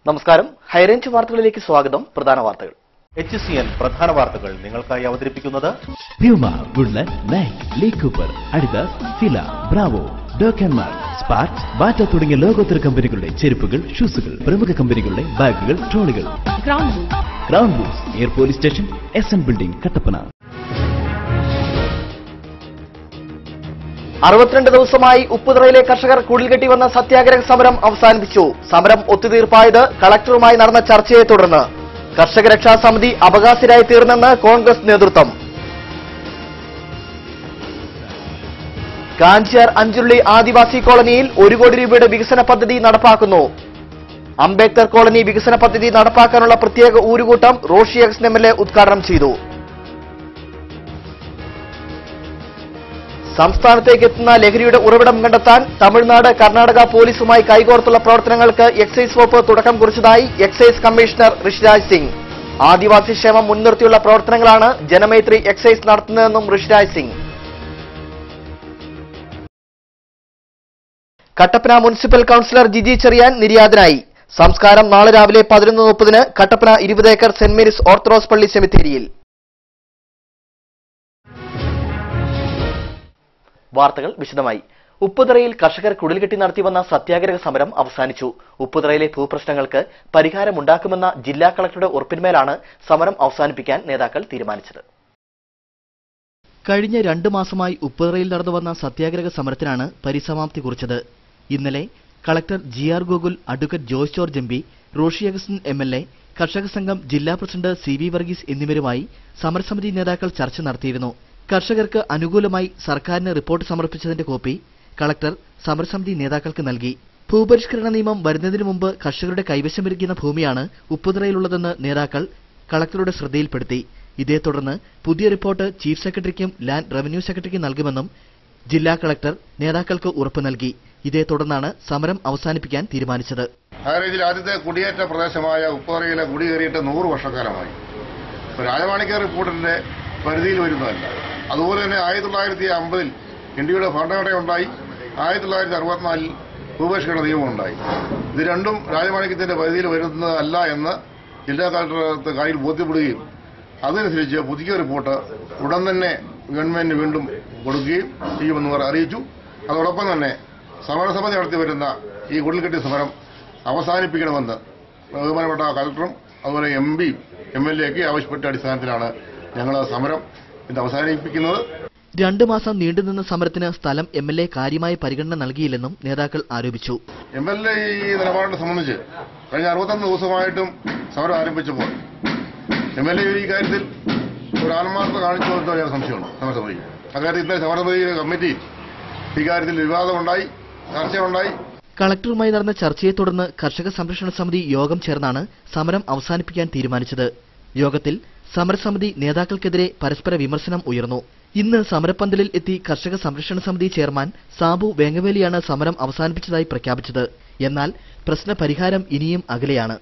നമസ്കാരം. ഹൈറേഞ്ച് വാർത്തകളിലേക്ക് സ്വാഗതം. പ്രധാന വാർത്തകൾ. HCN പ്രധാന വാർത്തകൾ നിങ്ങൾക്കായി അവതരിപ്പിക്കുന്നത് Puma, Woodland, Nike, Lee Cooper, Adidas, Fila, Bravo, ഡോക്കൻമാർ, സ്പാർക്ക്, ബാറ്റ തുടങ്ങിയ ലോകോത്തര കമ്പനികളുടെ ചെരുപ്പുകൾ, ഷൂസുകൾ, പ്രമുഖ കമ്പനികളുടെ ബാഗുകൾ, ട്രോളികൾ. ഗ്രൗണ്ട് ബൂസ്, air police station, SN building, Kattappana. 62 ദിവസമായി ഉപ്പുതറയിലെ കർഷകർ കുടിൽകെട്ടി വന്ന സത്യാഗ്രഹ സമരം അവസാനിപ്പിച്ചു. സമരം ഒത്തുതീർപ്പായത് കളക്ടറുമായി നടന്ന ചർച്ചയെ തുടർന്ന്. കർഷക രക്ഷാ സമിതി അപകാശരായി തീർന്നെന്ന് കോൺഗ്രസ് നേതൃത്വം. കാഞ്ചിയാർ അഞ്ചുള്ളി ആദിവാസി കോളനിയിൽ 1 കോടി രൂപയുടെ വികസന പദ്ധതി നടപ്പാക്കുന്നു. അംബേദ്കർ കോളനി വികസന പദ്ധതി നടപ്പാക്കാനുള്ള പ്രത്യേക ഊരുകൂട്ടം റോഷി അഗസ്റ്റിൻ MLA ഉദ്ഘാടനം ചെയ്തു. സംസ്ഥാനത്തേക്ക് എത്തുന്ന ലഹരിയുടെ ഉറവിടം കണ്ടെത്താൻ തമിഴ്നാട്, കർണാടക പോലീസുമായി കൈകോർത്തുള്ള പ്രവർത്തനങ്ങൾക്ക് എക്സൈസ് വകുപ്പ് തുടക്കം കുറിച്ചതായി എക്സൈസ് കമ്മീഷണർ ഋഷിരാജ് സിംഗ്. ആദിവാസി ക്ഷേമം മുൻനിർത്തിയുള്ള പ്രവർത്തനങ്ങളാണ് ജനമൈത്രി എക്സൈസ് നടത്തുന്നതെന്നും ഋഷിരാജ് സിംഗ്. കട്ടപ്പന മുനിസിപ്പൽ കൌൺസിലർ ജിജി ചെറിയാൻ നിര്യാതനായി. സംസ്കാരം നാളെ രാവിലെ 11:30 Kattappana 20 acre saint Mary's Orthodox പള്ളി സെമിത്തേരിയിൽ. വാർത്തകൾ വിശദമായി. ഉപ്പുതറയിൽ കർഷകർ കുടിൽകെട്ടി നടത്തിവന്ന സത്യാഗ്രഹ സമരം അവസാനിച്ചു. ഉപ്പുതറയിലെ ഭൂപ്രശ്നങ്ങൾക്ക് പരിഹാരമുണ്ടാക്കുമെന്ന ജില്ലാ കളക്ടറുടെ ഉറപ്പിന്മേലാണ് സമരം അവസാനിപ്പിക്കാൻ നേതാക്കൾ തീരുമാനിച്ചത്. കഴിഞ്ഞ 2 മാസമായി ഉപ്പുതറയിൽ നടന്നുവന്ന സത്യാഗ്രഹ സമരത്തിനാണ് പരിസമാപ്തി കുറിച്ചത്. ഇന്നലെ collector GR Gokul, advocate Joyce George MP, Roshy Augustine MLA, കർഷക സംഘം ജില്ലാ പ്രസിഡന്റ് CV വർഗീസ് എന്നിവരുമായി സമരസമിതി നേതാക്കൾ ചർച്ച നടത്തിയിരുന്നു. കർഷകർക്ക് അനുകൂലമായി സർക്കാരിന് റിപ്പോർട്ട് സമർപ്പിച്ചതിന്റെ കോപ്പി കളക്ടർ സമരസമിതി നേതാക്കൾക്ക് നൽകി. ഭൂപരിഷ്കരണ നിയമം വരുന്നതിന് മുമ്പ് കർഷകരുടെ കൈവശമിരിക്കുന്ന ഭൂമിയാണ് ഉപ്പുതറയിലുള്ളതെന്ന് നേതാക്കൾ കളക്ടറുടെ ശ്രദ്ധയിൽപ്പെടുത്തി. ഇതേ തുടർന്ന് പുതിയ റിപ്പോർട്ട് ചീഫ് സെക്രട്ടറിക്കും ലാൻഡ് റവന്യൂ സെക്രട്ടറിക്കും നൽകുമെന്നും ജില്ലാ കളക്ടർ നേതാക്കൾക്ക് ഉറപ്പ് നൽകി. ഇതേ തുടർന്നാണ് സമരം അവസാനിപ്പിക്കാൻ തീരുമാനിച്ചത്. ഹൈറേഞ്ചിൽ ആദ്യത്തെ കുടിയേറ്റ പ്രദേശമായ ഉപ്പുതറയിലെ കുടിയേറിയിട്ട് 100 വർഷക്കാലമായി. രാജമാണിക്യ റിപ്പോർട്ടിന്റെ പരിധിയിൽ വരുന്നതല്ല. അതുപോലെ തന്നെ 1950 ഇന്ത്യയുടെ ഭരണഘടനയുണ്ടായി. 1964 ഭൂപരിഷ്കരണ നിയമമുണ്ടായി. ഇത് രണ്ടും രാജമാണിക്യത്തിന്റെ പരിധിയിൽ വരുന്നതല്ല എന്ന് ജില്ലാ കളക്ടർക്ക് കാര്യത്തിൽ ബോധ്യപ്പെടുകയും അതനുസരിച്ച് പുതിയ റിപ്പോർട്ട് ഉടൻ തന്നെ ഗവൺമെന്റിന് വീണ്ടും കൊടുക്കുകയും ചെയ്യുമെന്ന് അവർ അറിയിച്ചു. അതോടൊപ്പം തന്നെ സമരസമിതി നടത്തി വരുന്ന ഈ കുടിൽകെട്ടി സമരം അവസാനിപ്പിക്കണമെന്ന് ബഹുമാനപ്പെട്ട കളക്ടറും അതുപോലെ MP MLA ആവശ്യപ്പെട്ട അടിസ്ഥാനത്തിലാണ് ഞങ്ങൾ സമരം ഇത് അവസാനിപ്പിക്കുന്നത്. 2 മാസം നീണ്ടുനിന്ന സമരത്തിന് സ്ഥലം MLA കാര്യമായ പരിഗണന നൽകിയില്ലെന്നും നേതാക്കൾ ആരോപിച്ചു. MLA ഈ നിലപാടിനെ സംബന്ധിച്ച് കഴിഞ്ഞ 61 ദിവസമായിട്ടും സമരം ആരംഭിച്ചപ്പോൾ MLA ഈ കാര്യത്തിൽ ഒരു ആത്മാർത്ഥത കാണിച്ചുകൊണ്ടോ ഞാൻ സംശയമുണ്ട്. സമരസമിതി അക്കാര്യത്തിൽ ഇന്നലെ സമരസമിതി കമ്മിറ്റി ഇക്കാര്യത്തിൽ വിവാദമുണ്ടായി, ചർച്ചയുണ്ടായി. കളക്ടറുമായി നടന്ന ചർച്ചയെ തുടർന്ന് കർഷക സംരക്ഷണ സമിതി യോഗം ചേർന്നാണ് സമരം അവസാനിപ്പിക്കാൻ തീരുമാനിച്ചത്. യോഗത്തിൽ സമരസമിതി നേതാക്കൾക്കെതിരെ പരസ്പര വിമർശനം ഉയർന്നു. ഇന്ന് സമരപ്പന്തലിൽ എത്തി കർഷക സംരക്ഷണ സമിതി ചെയർമാൻ സാബു വേങ്ങവേലിയാണ് സമരം അവസാനിപ്പിച്ചതായി പ്രഖ്യാപിച്ചത്. എന്നാൽ പ്രശ്ന പരിഹാരം ഇനിയും അകലെയാണ്.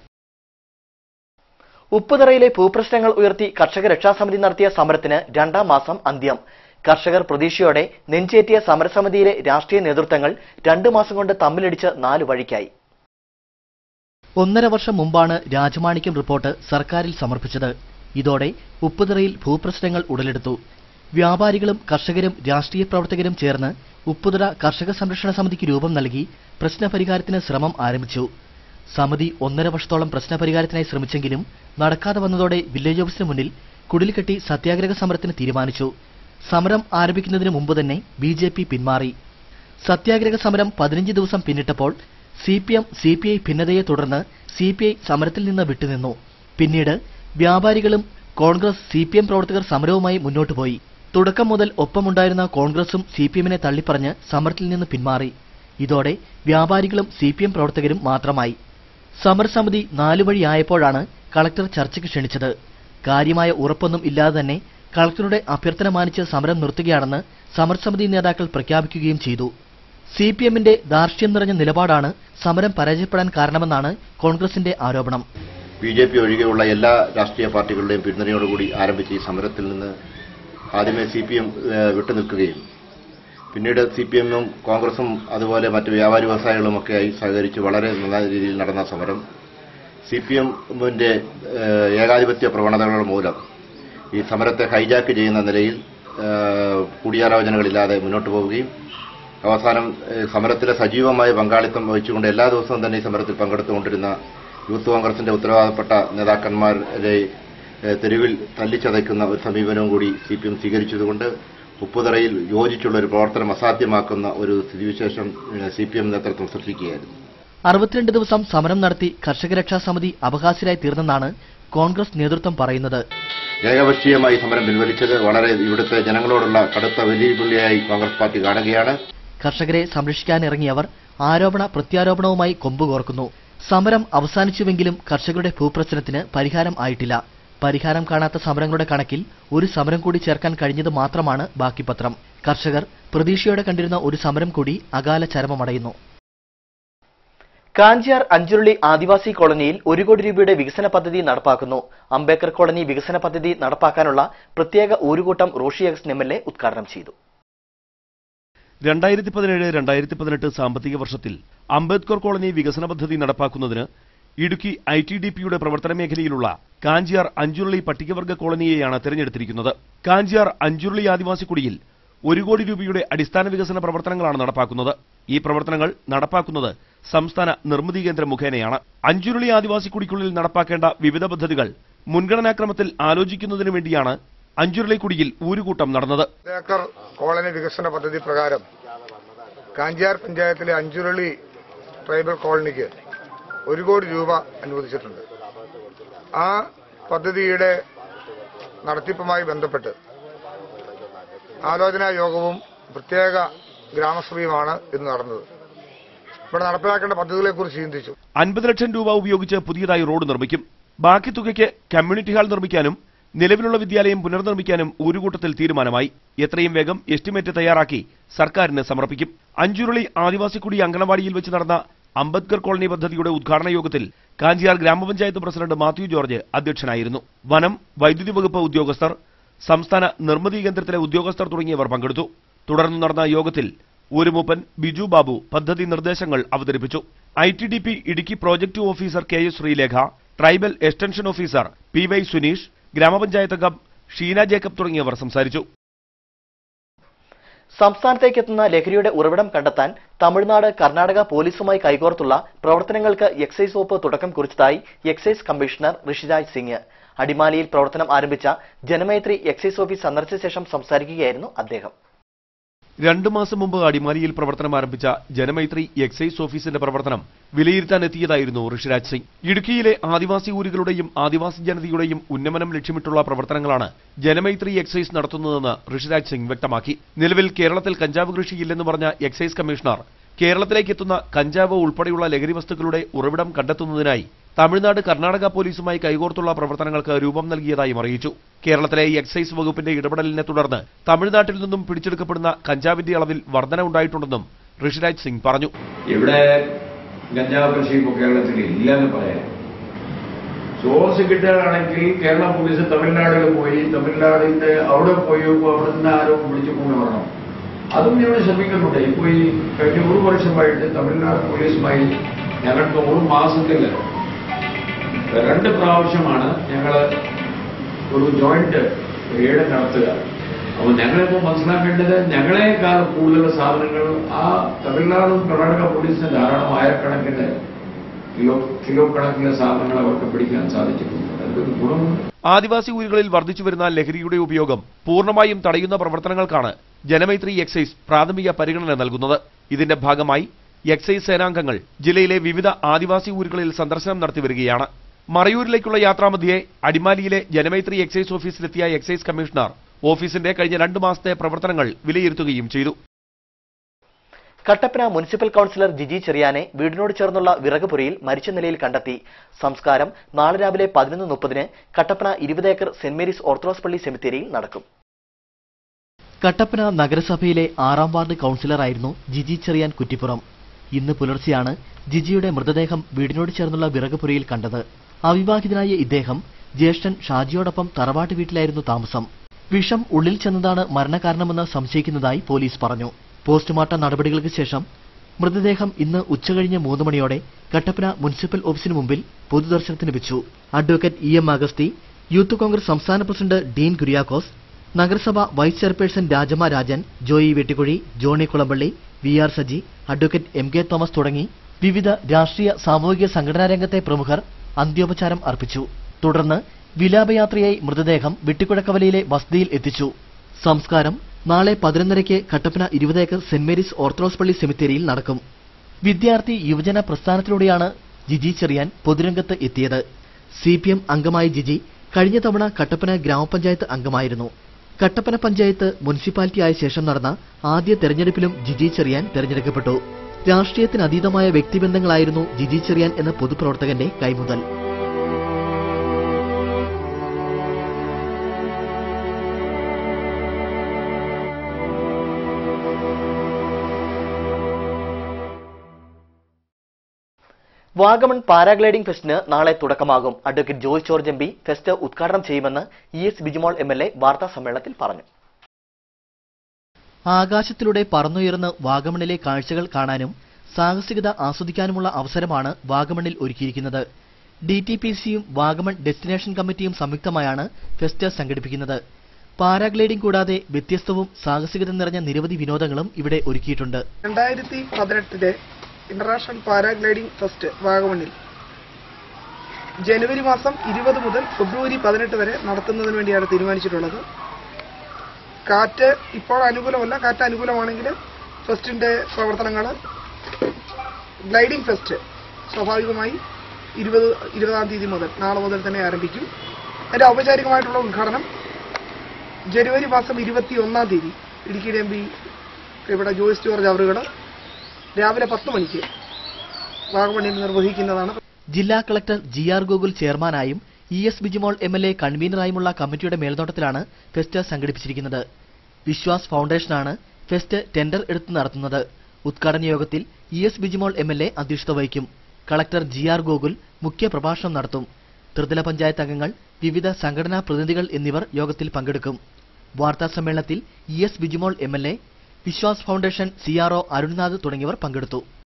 ഉപ്പുതറയിലെ ഭൂപ്രശ്നങ്ങൾ ഉയർത്തി കർഷക രക്ഷാസമിതി നടത്തിയ സമരത്തിന് 2ാം മാസം അന്ത്യം. കർഷകർ പ്രതീക്ഷയോടെ നെഞ്ചേറ്റിയ സമരസമിതിയിലെ രാഷ്ട്രീയ നേതൃത്വങ്ങൾ 2 മാസം കൊണ്ട് തമ്മിലടിച്ച് 4 വഴിക്കായി. 1.5 വർഷം മുമ്പാണ് രാജമാണിക്യം റിപ്പോർട്ട് സർക്കാരിൽ സമർപ്പിച്ചത്. ഇതോടെ ഉപ്പുതറയിൽ ഭൂപ്രശ്നങ്ങൾ ഉടലെടുത്തു. വ്യാപാരികളും കർഷകരും രാഷ്ട്രീയ പ്രവർത്തകരും ചേർന്ന് ഉപ്പുതറ കർഷക സംരക്ഷണ സമിതിക്ക് രൂപം നൽകി പ്രശ്നപരിഹാരത്തിന് ശ്രമം ആരംഭിച്ചു. സമിതി 1.5 വർഷത്തോളം പ്രശ്നപരിഹാരത്തിനായി ശ്രമിച്ചെങ്കിലും നടക്കാതെ വന്നതോടെ വില്ലേജ് ഓഫീസിന് മുന്നിൽ കുടിൽകെട്ടി സത്യാഗ്രഹ സമരത്തിന് തീരുമാനിച്ചു. സമരം ആരംഭിക്കുന്നതിന് മുമ്പ് തന്നെ BJP പിന്മാറി. സത്യാഗ്രഹ സമരം 15 ദിവസം പിന്നിട്ടപ്പോൾ CPM CPI ഭിന്നതയെ തുടർന്ന് CPI സമരത്തിൽ നിന്ന് വിട്ടുനിന്നു. പിന്നീട് വ്യാപാരികളും കോൺഗ്രസ് CPM പ്രവർത്തകർ സമരവുമായി മുന്നോട്ടു പോയി. തുടക്കം മുതൽ ഒപ്പമുണ്ടായിരുന്ന കോൺഗ്രസും CPMനെ തള്ളിപ്പറഞ്ഞ് സമരത്തിൽ നിന്ന് പിന്മാറി. ഇതോടെ വ്യാപാരികളും CPM പ്രവർത്തകരും മാത്രമായി. സമരസമിതി 4 വഴിയായപ്പോഴാണ് കളക്ടർ ചർച്ചയ്ക്ക് ക്ഷണിച്ചത്. കാര്യമായ ഉറപ്പൊന്നും ഇല്ലാതെ തന്നെ കളക്ടറുടെ അഭ്യർത്ഥന മാനിച്ച് സമരം നിർത്തുകയാണെന്ന് സമരസമിതി നേതാക്കൾ പ്രഖ്യാപിക്കുകയും ചെയ്തു. CPMന്റെ ധാർഷ്ട്യം നിറഞ്ഞ നിലപാടാണ് സമരം പരാജയപ്പെടാൻ കാരണമെന്നാണ് കോൺഗ്രസിന്റെ ആരോപണം. BJP ഒഴികെയുള്ള എല്ലാ രാഷ്ട്രീയ പാർട്ടികളുടെയും പിന്തുണയോടുകൂടി ആരംഭിച്ച ഈ സമരത്തിൽ നിന്ന് ആദ്യമേ CPM വിട്ടുനിൽക്കുകയും പിന്നീട് CPMും കോൺഗ്രസും അതുപോലെ മറ്റ് വ്യാപാരി വ്യവസായികളുമൊക്കെയായി സഹകരിച്ച് വളരെ നല്ല രീതിയിൽ നടന്ന സമരം CPM-ന്റെ ഏകാധിപത്യ പ്രവണതകൾ മൂലം ഈ സമരത്തെ ഹൈജാക്ക് ചെയ്യുന്ന നിലയിൽ കൂടിയാലോചനകളില്ലാതെ മുന്നോട്ട് പോവുകയും അവസാനം സമരത്തിലെ സജീവമായ പങ്കാളിത്തം വഹിച്ചുകൊണ്ട് എല്ലാ ദിവസവും തന്നെ ഈ സമരത്തിൽ പങ്കെടുത്തുകൊണ്ടിരുന്ന യൂത്ത് കോൺഗ്രസിന്റെ ഉത്തരവാദപ്പെട്ട നേതാക്കന്മാരെ തെരുവിൽ തല്ലിച്ചതയ്ക്കുന്ന ഒരു സമീപനവും കൂടി CPM സ്വീകരിച്ചതുകൊണ്ട് ഉപ്പുതറയിൽ യോജിച്ചുള്ള ഒരു പ്രവർത്തനം അസാധ്യമാക്കുന്ന ഒരു സ്ഥിതിവിശേഷം CPM നേതൃത്വം സൃഷ്ടിക്കുകയായിരുന്നു. 62 ദിവസം സമരം നടത്തി കർഷക രക്ഷാ സമിതി അപഹാസ്യരായി തീർന്നെന്നാണ് കോൺഗ്രസ് നേതൃത്വം പറയുന്നത്. ഏകപക്ഷീയമായി സമരം പിൻവലിച്ചത് വളരെ ഇവിടുത്തെ ജനങ്ങളോടുള്ള കടുത്ത വെല്ലുവിളിയായി കോൺഗ്രസ് പാർട്ടി കാണുകയാണ്. കർഷകരെ സംരക്ഷിക്കാനിറങ്ങിയവർ ആരോപണ പ്രത്യാരോപണവുമായി കൊമ്പുകോർക്കുന്നു. സമരം അവസാനിച്ചുവെങ്കിലും കർഷകരുടെ ഭൂപ്രശ്നത്തിന് പരിഹാരം ആയിട്ടില്ല. പരിഹാരം കാണാത്ത സമരങ്ങളുടെ കണക്കിൽ ഒരു സമരം കൂടി ചേർക്കാൻ കഴിഞ്ഞത് മാത്രമാണ് ബാക്കി പത്രം. കർഷകർ പ്രതീക്ഷയോടെ കണ്ടിരുന്ന ഒരു സമരം കൂടി അകാല ചരമമടയുന്നു. കാഞ്ചിയാർ അഞ്ചുരുളി ആദിവാസി കോളനിയിൽ 1 കോടി രൂപയുടെ വികസന പദ്ധതി നടപ്പാക്കുന്നു. അംബേദ്കർ കോളനി വികസന പദ്ധതി നടപ്പാക്കാനുള്ള പ്രത്യേക ഊരുകൂട്ടം റോഷി അഗസ്റ്റിൻ MLA ഉദ്ഘാടനം ചെയ്തു. 2017-2018 സാമ്പത്തിക വർഷത്തിൽ അംബേദ്കർ കോളനി വികസന പദ്ധതി നടപ്പാക്കുന്നതിന് ഇടുക്കി ITDPയുടെ പ്രവർത്തന മേഖലയിലുള്ള കാഞ്ചിയാർ അഞ്ചുരുളി പട്ടികവർഗ കോളനിയെയാണ് തെരഞ്ഞെടുത്തിരിക്കുന്നത്. കാഞ്ചിയാർ അഞ്ചുരുളി ആദിവാസി കുടിയിൽ 1 കോടി രൂപയുടെ അടിസ്ഥാന വികസന പ്രവർത്തനങ്ങളാണ് നടപ്പാക്കുന്നത്. ഈ പ്രവർത്തനങ്ങൾ നടപ്പാക്കുന്നത് സംസ്ഥാന നിർമ്മിതി കേന്ദ്രം മുഖേനയാണ്. അഞ്ചുരുളി ആദിവാസി കുടിക്കുള്ളിൽ നടപ്പാക്കേണ്ട വിവിധ പദ്ധതികൾ മുൻഗണനാക്രമത്തിൽ ആലോചിക്കുന്നതിനു വേണ്ടിയാണ് അഞ്ചുരുളി കുടിയിൽ ഊരുകൂട്ടം നടന്നത്. അംബേദ്കർ കോളനി വികസന പദ്ധതി പ്രകാരം കാഞ്ചിയാർ പഞ്ചായത്തിലെ അഞ്ചുരുളി ട്രൈബൽ കോളനിക്ക് 1 കോടി രൂപ അനുവദിച്ചിട്ടുണ്ട്. ആ പദ്ധതിയുടെ നടത്തിപ്പുമായി ബന്ധപ്പെട്ട് ആലോചനാ യോഗവും പ്രത്യേക ഗ്രാമസഭയുമാണ് ഇന്ന് നടന്നത്. ഇവിടെ നടപ്പിലാക്കേണ്ട പദ്ധതികളെക്കുറിച്ച് ചിന്തിച്ചു. 50 ലക്ഷം രൂപ ഉപയോഗിച്ച് പുതിയതായി റോഡ് നിർമ്മിക്കും. ബാക്കി തുകയ്ക്ക് കമ്മ്യൂണിറ്റി ഹാൾ നിർമ്മിക്കാനും നിലവിലുള്ള വിദ്യാലയം പുനർനിർമ്മിക്കാനും ഊരുകൂട്ടത്തിൽ തീരുമാനമായി. എത്രയും വേഗം എസ്റ്റിമേറ്റ് തയ്യാറാക്കി സർക്കാരിന് സമർപ്പിക്കും. അഞ്ചുരുളി ആദിവാസിക്കുടി അങ്കണവാടിയിൽ വെച്ച് നടന്ന അംബേദ്കർ കോളനി പദ്ധതിയുടെ ഉദ്ഘാടന യോഗത്തിൽ കാഞ്ചിയാർ ഗ്രാമപഞ്ചായത്ത് പ്രസിഡന്റ് മാത്യു ജോർജ് അധ്യക്ഷനായിരുന്നു. വനം, വൈദ്യുതി വകുപ്പ് ഉദ്യോഗസ്ഥർ, സംസ്ഥാന നിർമ്മിതി കേന്ദ്രത്തിലെ ഉദ്യോഗസ്ഥർ തുടങ്ങിയവർ പങ്കെടുത്തു. തുടർന്ന് നടന്ന യോഗത്തിൽ ഊരുമൂപ്പൻ ബിജു ബാബു പദ്ധതി നിർദ്ദേശങ്ങൾ അവതരിപ്പിച്ചു. ITDP Idukki project officer KS Sreelekha, tribal extension officer PY Suneesh, ഗ്രാമപഞ്ചായത്ത് അംഗം ഷീന ജേക്കബ് തുടങ്ങിയവർ സംസാരിച്ചു. സംസ്ഥാനത്തേക്കെത്തുന്ന ലഹരിയുടെ ഉറവിടം കണ്ടെത്താൻ തമിഴ്നാട്, കർണാടക പോലീസുമായി കൈകോർത്തുള്ള പ്രവർത്തനങ്ങൾക്ക് എക്സൈസ് വകുപ്പ് തുടക്കം കുറിച്ചതായി എക്സൈസ് കമ്മീഷണർ ഋഷിരാജ് സിംഗ്. അടിമാലിയിൽ പ്രവർത്തനം ആരംഭിച്ച ജനമൈത്രി എക്സൈസ് ഓഫീസ് സന്ദർശിച്ച ശേഷം സംസാരിക്കുകയായിരുന്നു അദ്ദേഹം. 2 മാസം മുമ്പ് അടിമാലിയിൽ പ്രവർത്തനം ആരംഭിച്ച ജനമൈത്രി എക്സൈസ് ഓഫീസിന്റെ പ്രവർത്തനം വിലയിരുത്താനെത്തിയതായിരുന്നു ഋഷിരാജ് സിംഗ്. ഇടുക്കിയിലെ ആദിവാസി ഊരുകളുടെയും ആദിവാസി ജനതയുടെയും ഉന്നമനം ലക്ഷ്യമിട്ടുള്ള പ്രവർത്തനങ്ങളാണ് ജനമൈത്രി എക്സൈസ് നടത്തുന്നതെന്ന് ഋഷിരാജ് സിംഗ് വ്യക്തമാക്കി. നിലവിൽ കേരളത്തിൽ കഞ്ചാവ് കൃഷിയില്ലെന്ന് പറഞ്ഞ എക്സൈസ് കമ്മീഷണർ കേരളത്തിലേക്കെത്തുന്ന കഞ്ചാവ് ഉൾപ്പെടെയുള്ള ലഹരി വസ്തുക്കളുടെ ഉറവിടം കണ്ടെത്തുന്നതിനായി തമിഴ്നാട്, കർണാടക പോലീസുമായി കൈകോർത്തുള്ള പ്രവർത്തനങ്ങൾക്ക് രൂപം നൽകിയതായും അറിയിച്ചു. കേരളത്തിലെ എക്സൈസ് വകുപ്പിന്റെ ഇടപെടലിനെ തുടർന്ന് തമിഴ്നാട്ടിൽ നിന്നും പിടിച്ചെടുക്കപ്പെടുന്ന കഞ്ചാവിന്റെ അളവിൽ വർധന ഉണ്ടായിട്ടുണ്ടെന്നും ഋഷിരാജ് സിംഗ് പറഞ്ഞു. ഇവിടെ കഞ്ചാവ് കൃഷി ഇപ്പോൾ കേരളത്തിൽ ഇല്ലെന്ന് പറയാം. സോഴ്സ് കിട്ടുകയാണെങ്കിൽ കേരള പോലീസ് തമിഴ്നാട്ടിൽ പോയി അവിടെ പോയി അവിടെ നിന്ന് ആരോ വിളിച്ചു കൊണ്ടുവരണം. അതും ഞങ്ങൾ ശ്രമിക്കുന്നുണ്ട്. ഇപ്പോൾ ഈ കഴിഞ്ഞ 1 വർഷമായിട്ട് തമിഴ്നാട് പോലീസുമായി ഞങ്ങൾക്ക് 1 മാസത്തിൽ 2 പ്രാവശ്യമാണ് ഞങ്ങൾ ഒരു ജോയിന്റ് റെയ്ഡ് നടത്തുക. അപ്പോൾ ഞങ്ങളിപ്പോൾ മനസ്സിലാക്കേണ്ടത് ഞങ്ങളെക്കാൾ കൂടുതൽ സാധനങ്ങൾ ആ തമിഴ്നാടും കർണാടക പോലീസിന് ധാരാളം ആയിരക്കണക്കിന് കിലോ കണക്കിന് സാധനങ്ങൾ അവർക്ക് പിടിക്കാൻ സാധിച്ചിട്ടുണ്ട്. അതൊരു ഗുണമുണ്ട്. ആദിവാസി ഊരുകളിൽ വർദ്ധിച്ചുവരുന്ന ലഹരിയുടെ ഉപയോഗം പൂർണ്ണമായും തടയുന്ന പ്രവർത്തനങ്ങൾക്കാണ് ജനമൈത്രി എക്സൈസ് പ്രാഥമിക പരിഗണന നൽകുന്നത്. ഇതിന്റെ ഭാഗമായി എക്സൈസ് സേനാംഗങ്ങൾ ജില്ലയിലെ വിവിധ ആദിവാസി ഊരുകളിൽ സന്ദർശനം നടത്തിവരികയാണ്. മറയൂരിലേക്കുള്ള യാത്രാമധ്യേ അടിമാലിയിലെ ജനമൈത്രി എക്സൈസ് ഓഫീസിലെത്തിയ എക്സൈസ് കമ്മീഷണർ ഓഫീസിന്റെ കഴിഞ്ഞ 2 മാസത്തെ പ്രവർത്തനങ്ങൾ വിലയിരുത്തുകയും ചെയ്തു. കട്ടപ്പന മുനിസിപ്പൽ കൌൺസിലർ ജിജി ചെറിയാനെ വീടിനോട് ചേർന്നുള്ള വിറകുപുരയിൽ മരിച്ച നിലയിൽ കണ്ടെത്തി. സംസ്കാരം നാളെ രാവിലെ 11:30 Kattappana 20 acre saint Mary's Orthodox പള്ളി സെമിത്തേരിയിൽ നടക്കും. കട്ടപ്പന നഗരസഭയിലെ 6ാം വാർഡ് കൌൺസിലറായിരുന്നു ജിജി ചെറിയാൻ കുറ്റിപ്പുറം. ഇന്ന് പുലർച്ചെയാണ് ജിജിയുടെ മൃതദേഹം വീടിനോട് ചേർന്നുള്ള വിറകുപുരയിൽ കണ്ടത്. അവിവാഹിതനായ ഇദ്ദേഹം ജ്യേഷ്ഠൻ ഷാജിയോടൊപ്പം തറവാട്ട് വീട്ടിലായിരുന്നു താമസം. വിഷം ഉള്ളിൽ ചെന്നതാണ് മരണകാരണമെന്ന് സംശയിക്കുന്നതായി പോലീസ് പറഞ്ഞു. പോസ്റ്റ്മോർട്ടം നടപടികൾക്ക് ശേഷം മൃതദേഹം ഇന്ന് ഉച്ചകഴിഞ്ഞ് 3 മണിയോടെ കട്ടപ്പന മുനിസിപ്പൽ ഓഫീസിന് മുമ്പിൽ പൊതുദർശനത്തിന് വെച്ചു. Advocate E M. Agasthi, youth Congress സംസ്ഥാന പ്രസിഡന്റ് ഡീൻ കുര്യാക്കോസ്, നഗരസഭ vice chairperson Rajamma Rajan, Joy Vettikuzhi, Johny Kulampally, V R. Saji, advocate M K. Thomas തുടങ്ങി വിവിധ രാഷ്ട്രീയ സാമൂഹിക സംഘടനാ രംഗത്തെ പ്രമുഖർ അന്ത്യോപചാരം അർപ്പിച്ചു. തുടർന്ന് വിലാപയാത്രയായി മൃതദേഹം വെട്ടിക്കുഴക്കവലയിലെ വസതിയിൽ എത്തിച്ചു. സംസ്കാരം നാളെ 11:30 Kattappana 20 acre saint Mary's Orthodox പള്ളി സെമിത്തേരിയിൽ നടക്കും. വിദ്യാർത്ഥി യുവജന പ്രസ്ഥാനത്തിലൂടെയാണ് ജിജി ചെറിയാൻ പൊതുരംഗത്ത് എത്തിയത്. CPM അംഗമായ ജിജി കഴിഞ്ഞ തവണ കട്ടപ്പന ഗ്രാമപഞ്ചായത്ത് അംഗമായിരുന്നു. കട്ടപ്പന പഞ്ചായത്ത് മുനിസിപ്പാലിറ്റി ആയ ശേഷം നടന്ന ആദ്യ തെരഞ്ഞെടുപ്പിലും ജിജി ചെറിയാൻ തെരഞ്ഞെടുക്കപ്പെട്ടു. രാഷ്ട്രീയത്തിനതീതമായ വ്യക്തിബന്ധങ്ങളായിരുന്നു ജിജി ചെറിയാൻ എന്ന പൊതുപ്രവർത്തകന്റെ കൈമുതൽ. വാഗമൺ പാരാഗ്ലൈഡിംഗ് ഫെസ്റ്റിന് നാളെ തുടക്കമാകും. Advocate Joy George M P. Fest ഉദ്ഘാടനം ചെയ്യുമെന്ന് ES ബിജിമോൾ MLA വാർത്താ സമ്മേളനത്തിൽ പറഞ്ഞു. ആകാശത്തിലൂടെ പറന്നുയർന്ന് വാഗമണിലെ കാഴ്ചകൾ കാണാനും സാഹസികത ആസ്വദിക്കാനുമുള്ള അവസരമാണ് വാഗമണിൽ ഒരുക്കിയിരിക്കുന്നത്. DTPCയും വാഗമൺ ഡെസ്റ്റിനേഷൻ കമ്മിറ്റിയും സംയുക്തമായാണ് ഫെസ്റ്റ് സംഘടിപ്പിക്കുന്നത്. പാരാഗ്ലൈഡിംഗ് കൂടാതെ വ്യത്യസ്തവും സാഹസികത നിറഞ്ഞ നിരവധി വിനോദങ്ങളും ഇവിടെ ഒരുക്കിയിട്ടുണ്ട്. 2018 ഇന്റർനാഷണൽ പാരാഗ്ലൈഡിംഗ് ഫെസ്റ്റ് വാഗമണിൽ ജനുവരി മാസം 20 മുതൽ ഫെബ്രുവരി 18 വരെ നടത്തുന്നതിന് വേണ്ടിയാണ് തീരുമാനിച്ചിട്ടുള്ളത്. കാറ്റ് ഇപ്പോൾ അനുകൂലമല്ല. കാറ്റ് അനുകൂലമാണെങ്കിൽ ഫെസ്റ്റിന്റെ പ്രവർത്തനങ്ങൾ ഗ്ലൈഡിംഗ് ഫെസ്റ്റ് സ്വാഭാവികമായി 20-ാം തീയതി മുതൽ നാളെ മുതൽ തന്നെ ആരംഭിക്കും. അതിന്റെ ഔപചാരികമായിട്ടുള്ള ഉദ്ഘാടനം ജനുവരി മാസം 21-ാം തീയതി ഇടുക്കി MP ഇവിടെ ജോയ്സ് ജോർജ് അവറുകൾ രാവിലെ 10 മണിക്ക് വാഗമണിൽ നിർവഹിക്കുന്നതാണ്. ജില്ലാ കളക്ടർ GR ഗോകുൽ ചെയർമാനായും ES ബിജിമോൾ MLA കൺവീനറായുമുള്ള കമ്മിറ്റിയുടെ മേൽനോട്ടത്തിലാണ് ഫെസ്റ്റ് സംഘടിപ്പിച്ചിരിക്കുന്നത്. വിശ്വാസ് ഫൗണ്ടേഷനാണ് ഫെസ്റ്റ് ടെൻഡർ എടുത്ത് നടത്തുന്നത്. ഉദ്ഘാടന യോഗത്തിൽ ES ബിജിമോൾ MLA അധ്യക്ഷത വഹിക്കും. കളക്ടർ GR ഗോകുൽ മുഖ്യ പ്രഭാഷണം നടത്തും. ത്രിതല പഞ്ചായത്ത് അംഗങ്ങൾ, വിവിധ സംഘടനാ പ്രതിനിധികൾ എന്നിവർ യോഗത്തിൽ പങ്കെടുക്കും. വാർത്താ സമ്മേളനത്തിൽ ES Bijimol MLA, Viswas foundation CRO Arunnath തുടങ്ങിയവർ പങ്കെടുത്തു.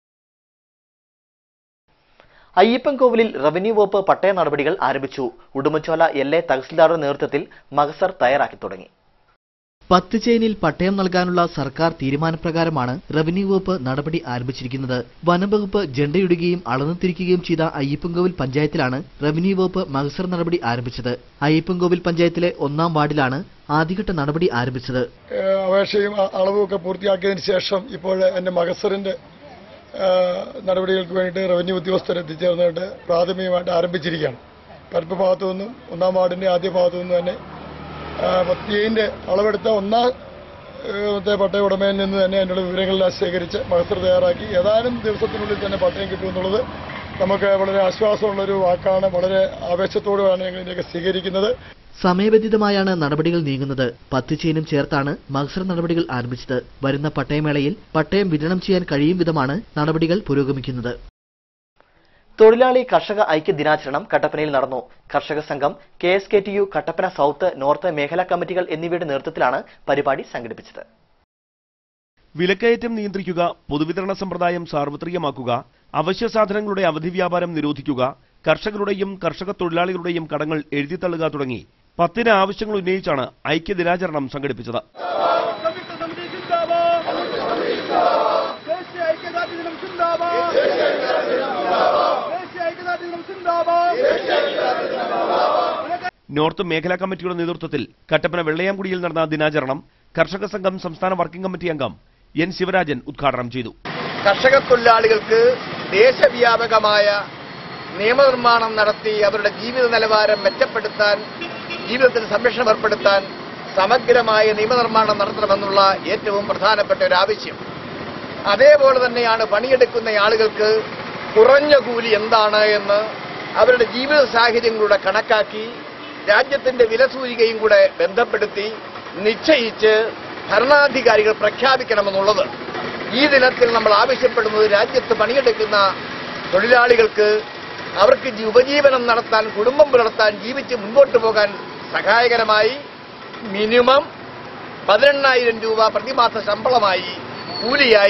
അയ്യപ്പൻകോവിലിൽ റവന്യൂ വകുപ്പ് പട്ടയ നടപടികൾ ആരംഭിച്ചു. ഉടുമ്പൻചോല LA തഹസിൽദാറുടെ നേതൃത്വത്തിൽ മഹസർ തയ്യാറാക്കി തുടങ്ങി. 10 ചെയിനിൽ പട്ടയം നൽകാനുള്ള സർക്കാർ തീരുമാനപ്രകാരമാണ് റവന്യൂ വകുപ്പ് നടപടി ആരംഭിച്ചിരിക്കുന്നത്. വനംവകുപ്പ് ജണ്ടയിടുകയും അളന്നു തിരിക്കുകയും ചെയ്ത അയ്യപ്പൻകോവിൽ പഞ്ചായത്തിലാണ് റവന്യൂ വകുപ്പ് മഹസർ നടപടി ആരംഭിച്ചത്. അയ്യപ്പൻകോവിൽ പഞ്ചായത്തിലെ 1-ാം വാർഡിലാണ് ആദ്യഘട്ട നടപടി ആരംഭിച്ചത്. അപേക്ഷയും അളവുമൊക്കെ പൂർത്തിയാക്കിയതിനു ശേഷം ഇപ്പോൾ എന്റെ മഹസറിന്റെ നടപടികൾക്ക് വേണ്ടിയിട്ട് റവന്യൂ ഉദ്യോഗസ്ഥർ എത്തിച്ചേർന്നിട്ട് പ്രാഥമികമായിട്ട് ആരംഭിച്ചിരിക്കുകയാണ്. പരപ്പ് ഭാഗത്തു നിന്നും 1-ാം വാർഡിന്റെ ആദ്യ ഭാഗത്തു നിന്നും തന്നെ 10 ചെയിന്റെ അളവെടുത്ത 1-ാമത്തെ പട്ടയ ഉടമയിൽ നിന്ന് തന്നെ അതിനുള്ള വിവരങ്ങളെല്ലാം ശേഖരിച്ച് മഹസർ തയ്യാറാക്കി ഏതാനും ദിവസത്തിനുള്ളിൽ തന്നെ പട്ടയം കിട്ടുമെന്നുള്ളത് നമുക്ക് വളരെ ആശ്വാസമുള്ളൊരു വാക്കാണ്. വളരെ ആവേശത്തോടെയാണ് ഞങ്ങൾ ഇതിനെയൊക്കെ സ്വീകരിക്കുന്നത്. സമയബന്ധിതമായാണ് നടപടികൾ നീങ്ങുന്നത്. 10 ചെയിനും ചേർത്താണ് മഹസർ നടപടികൾ ആരംഭിച്ചത്. വരുന്ന പട്ടയമേളയിൽ പട്ടയം വിതരണം ചെയ്യാൻ കഴിയും വിധമാണ് നടപടികൾ പുരോഗമിക്കുന്നത്. തൊഴിലാളി കർഷക ഐക്യ ദിനാചരണം കട്ടപ്പനയിൽ നടന്നു. കർഷക സംഘം, KSKTU കട്ടപ്പന സൗത്ത്, നോർത്ത് മേഖലാ കമ്മിറ്റികൾ എന്നിവയുടെ നേതൃത്വത്തിലാണ് പരിപാടി സംഘടിപ്പിച്ചത്. വിലക്കയറ്റം നിയന്ത്രിക്കുക, പൊതുവിതരണ സമ്പ്രദായം സാർവത്രികമാക്കുക, അവശ്യ സാധനങ്ങളുടെ അവധി വ്യാപാരം നിരോധിക്കുക, കർഷകരുടെയും കർഷക തൊഴിലാളികളുടെയും കടങ്ങൾ എഴുതിത്തള്ളുക തുടങ്ങി 10 ആവശ്യങ്ങൾ ഉന്നയിച്ചാണ് ഐക്യ ദിനാചരണം സംഘടിപ്പിച്ചത്. നോർത്ത് മേഖലാ കമ്മിറ്റിയുടെ നേതൃത്വത്തിൽ കട്ടപ്പന വെള്ളയാംകുടിയിൽ നടന്ന ദിനാചരണം കർഷക സംഘം സംസ്ഥാന വർക്കിംഗ് കമ്മിറ്റി അംഗം N. ശിവരാജൻ ഉദ്ഘാടനം ചെയ്തു. കർഷക തൊഴിലാളികൾക്ക് ദേശവ്യാപകമായ നിയമനിർമ്മാണം നടത്തി അവരുടെ ജീവിത നിലവാരം മെച്ചപ്പെടുത്താൻ, ജീവിതത്തിന് സംരക്ഷണം ഏർപ്പെടുത്താൻ സമഗ്രമായ നിയമനിർമ്മാണം നടത്തണമെന്നുള്ള ഏറ്റവും പ്രധാനപ്പെട്ട ഒരു ആവശ്യം. അതേപോലെ തന്നെയാണ് പണിയെടുക്കുന്ന ആളുകൾക്ക് കുറഞ്ഞ കൂലി എന്താണ് എന്ന് അവരുടെ ജീവിത സാഹചര്യങ്ങളുടെ കണക്കാക്കി രാജ്യത്തിന്റെ വിലസൂചികയും കൂടെ ബന്ധപ്പെടുത്തി നിശ്ചയിച്ച് ഭരണാധികാരികൾ പ്രഖ്യാപിക്കണമെന്നുള്ളത്. ഈ ദിനത്തിൽ നമ്മൾ ആവശ്യപ്പെടുന്നത് രാജ്യത്ത് പണിയെടുക്കുന്ന തൊഴിലാളികൾക്ക് അവർക്ക് ഉപജീവനം നടത്താൻ, കുടുംബം പുലർത്താൻ, ജീവിച്ച് മുൻപോട്ട് പോകാൻ സഹായകരമായി മിനിമം 18,000 രൂപ പ്രതിമാസ ശമ്പളമായി, കൂലിയായി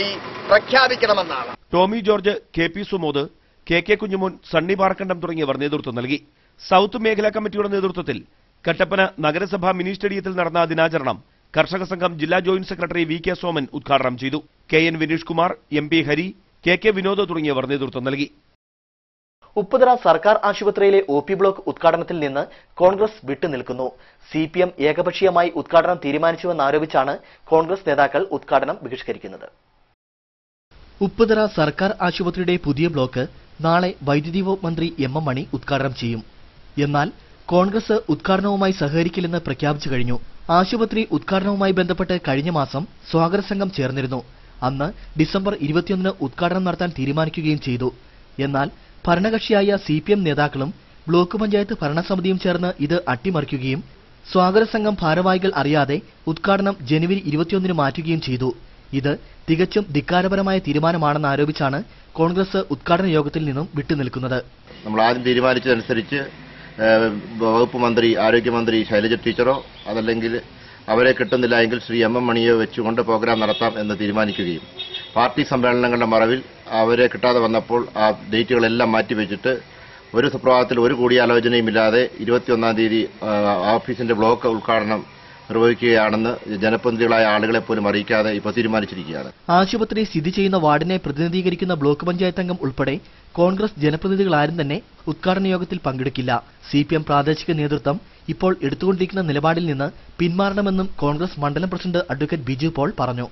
പ്രഖ്യാപിക്കണമെന്നാണ്. Tomy George, K P Sumod, K K Kunjumon, Sunny Parakkandam തുടങ്ങിയവർ നേതൃത്വം നൽകി. സൗത്ത് മേഖലാ കമ്മിറ്റിയുടെ നേതൃത്വത്തിൽ കട്ടപ്പന നഗരസഭാ മിനി സ്റ്റേഡിയത്തിൽ നടന്ന ദിനാചരണം കർഷക സംഘം ജില്ലാ joint secretary V K Soman ഉദ്ഘാടനം ചെയ്തു. K N Vineesh Kumar, M P Hari, K K Vinod തുടങ്ങിയവർ നേതൃത്വം നൽകി. ഉപ്പുതറ സർക്കാർ ആശുപത്രിയിലെ OP ബ്ലോക്ക് ഉദ്ഘാടനത്തിൽ നിന്ന് കോൺഗ്രസ് വിട്ടുനിൽക്കുന്നു. CPM ഏകപക്ഷീയമായി ഉദ്ഘാടനം തീരുമാനിച്ചുവെന്നാരോപിച്ചാണ് കോൺഗ്രസ് നേതാക്കൾ ഉദ്ഘാടനം ബഹിഷ്കരിക്കുന്നത്. ഉപ്പുതറ സർക്കാർ ആശുപത്രിയുടെ പുതിയ ബ്ലോക്ക് നാളെ വൈദ്യുതി വകുപ്പ് മന്ത്രി എം എം മണി ഉദ്ഘാടനം ചെയ്യും. എന്നാൽ കോൺഗ്രസ് ഉദ്ഘാടനവുമായി സഹകരിക്കില്ലെന്ന് പ്രഖ്യാപിച്ചു കഴിഞ്ഞു. ആശുപത്രി ഉദ്ഘാടനവുമായി ബന്ധപ്പെട്ട് കഴിഞ്ഞ മാസം സ്വാഗത സംഘം ചേർന്നിരുന്നു. അന്ന് ഡിസംബർ 21-ന് ഉദ്ഘാടനം നടത്താൻ തീരുമാനിക്കുകയും ചെയ്തു. എന്നാൽ ഭരണകക്ഷിയായ CPM നേതാക്കളും ബ്ലോക്ക് പഞ്ചായത്ത് ഭരണസമിതിയും ചേർന്ന് ഇത് അട്ടിമറിക്കുകയും സ്വാഗത സംഘം ഭാരവാഹികൾ അറിയാതെ ഉദ്ഘാടനം ജനുവരി 21-ന് മാറ്റുകയും ചെയ്തു. ഇത് തികച്ചും ധിക്കാരപരമായ തീരുമാനമാണെന്ന് ആരോപിച്ചാണ് കോൺഗ്രസ് ഉദ്ഘാടന യോഗത്തിൽ നിന്നും വിട്ടുനിൽക്കുന്നത്. നമ്മൾ ആദ്യം തീരുമാനിച്ചതനുസരിച്ച് വകുപ്പ് മന്ത്രി, ആരോഗ്യമന്ത്രി ശൈലജ ടീച്ചറോ അതല്ലെങ്കിൽ അവരെ കിട്ടുന്നില്ല എങ്കിൽ ശ്രീ എം എം മണിയോ വെച്ചുകൊണ്ട് പ്രോഗ്രാം നടത്താം എന്ന് തീരുമാനിക്കുകയും പാർട്ടി സമ്മേളനങ്ങളുടെ മറവിൽ അവരെ കിട്ടാതെ വന്നപ്പോൾ ആ ഡേറ്റുകളെല്ലാം മാറ്റിവെച്ചിട്ട് ഒരു സുപ്രഭാതത്തിൽ ഒരു കൂടിയാലോചനയുമില്ലാതെ 21-ാം തീയതി ഓഫീസിന്റെ ബ്ലോക്ക് ഉദ്ഘാടനം നിർവഹിക്കുകയാണെന്ന് ജനപ്രതിനിധികളായ ആളുകളെ പോലും അറിയിക്കാതെ ഇപ്പോൾ തീരുമാനിച്ചിരിക്കുകയാണ്. ആശുപത്രി സ്ഥിതി ചെയ്യുന്ന വാർഡിനെ പ്രതിനിധീകരിക്കുന്ന ബ്ലോക്ക് പഞ്ചായത്ത് അംഗം ഉൾപ്പെടെ കോൺഗ്രസ് ജനപ്രതിനിധികളാരും തന്നെ ഉദ്ഘാടന യോഗത്തിൽ പങ്കെടുക്കില്ല. CPM പ്രാദേശിക നേതൃത്വം ഇപ്പോൾ എടുത്തുകൊണ്ടിരിക്കുന്ന നിലപാടിൽ നിന്ന് പിന്മാറണമെന്നും കോൺഗ്രസ് മണ്ഡലം പ്രസിഡന്റ് അഡ്വക്കേറ്റ് ബിജു പോൾ പറഞ്ഞു.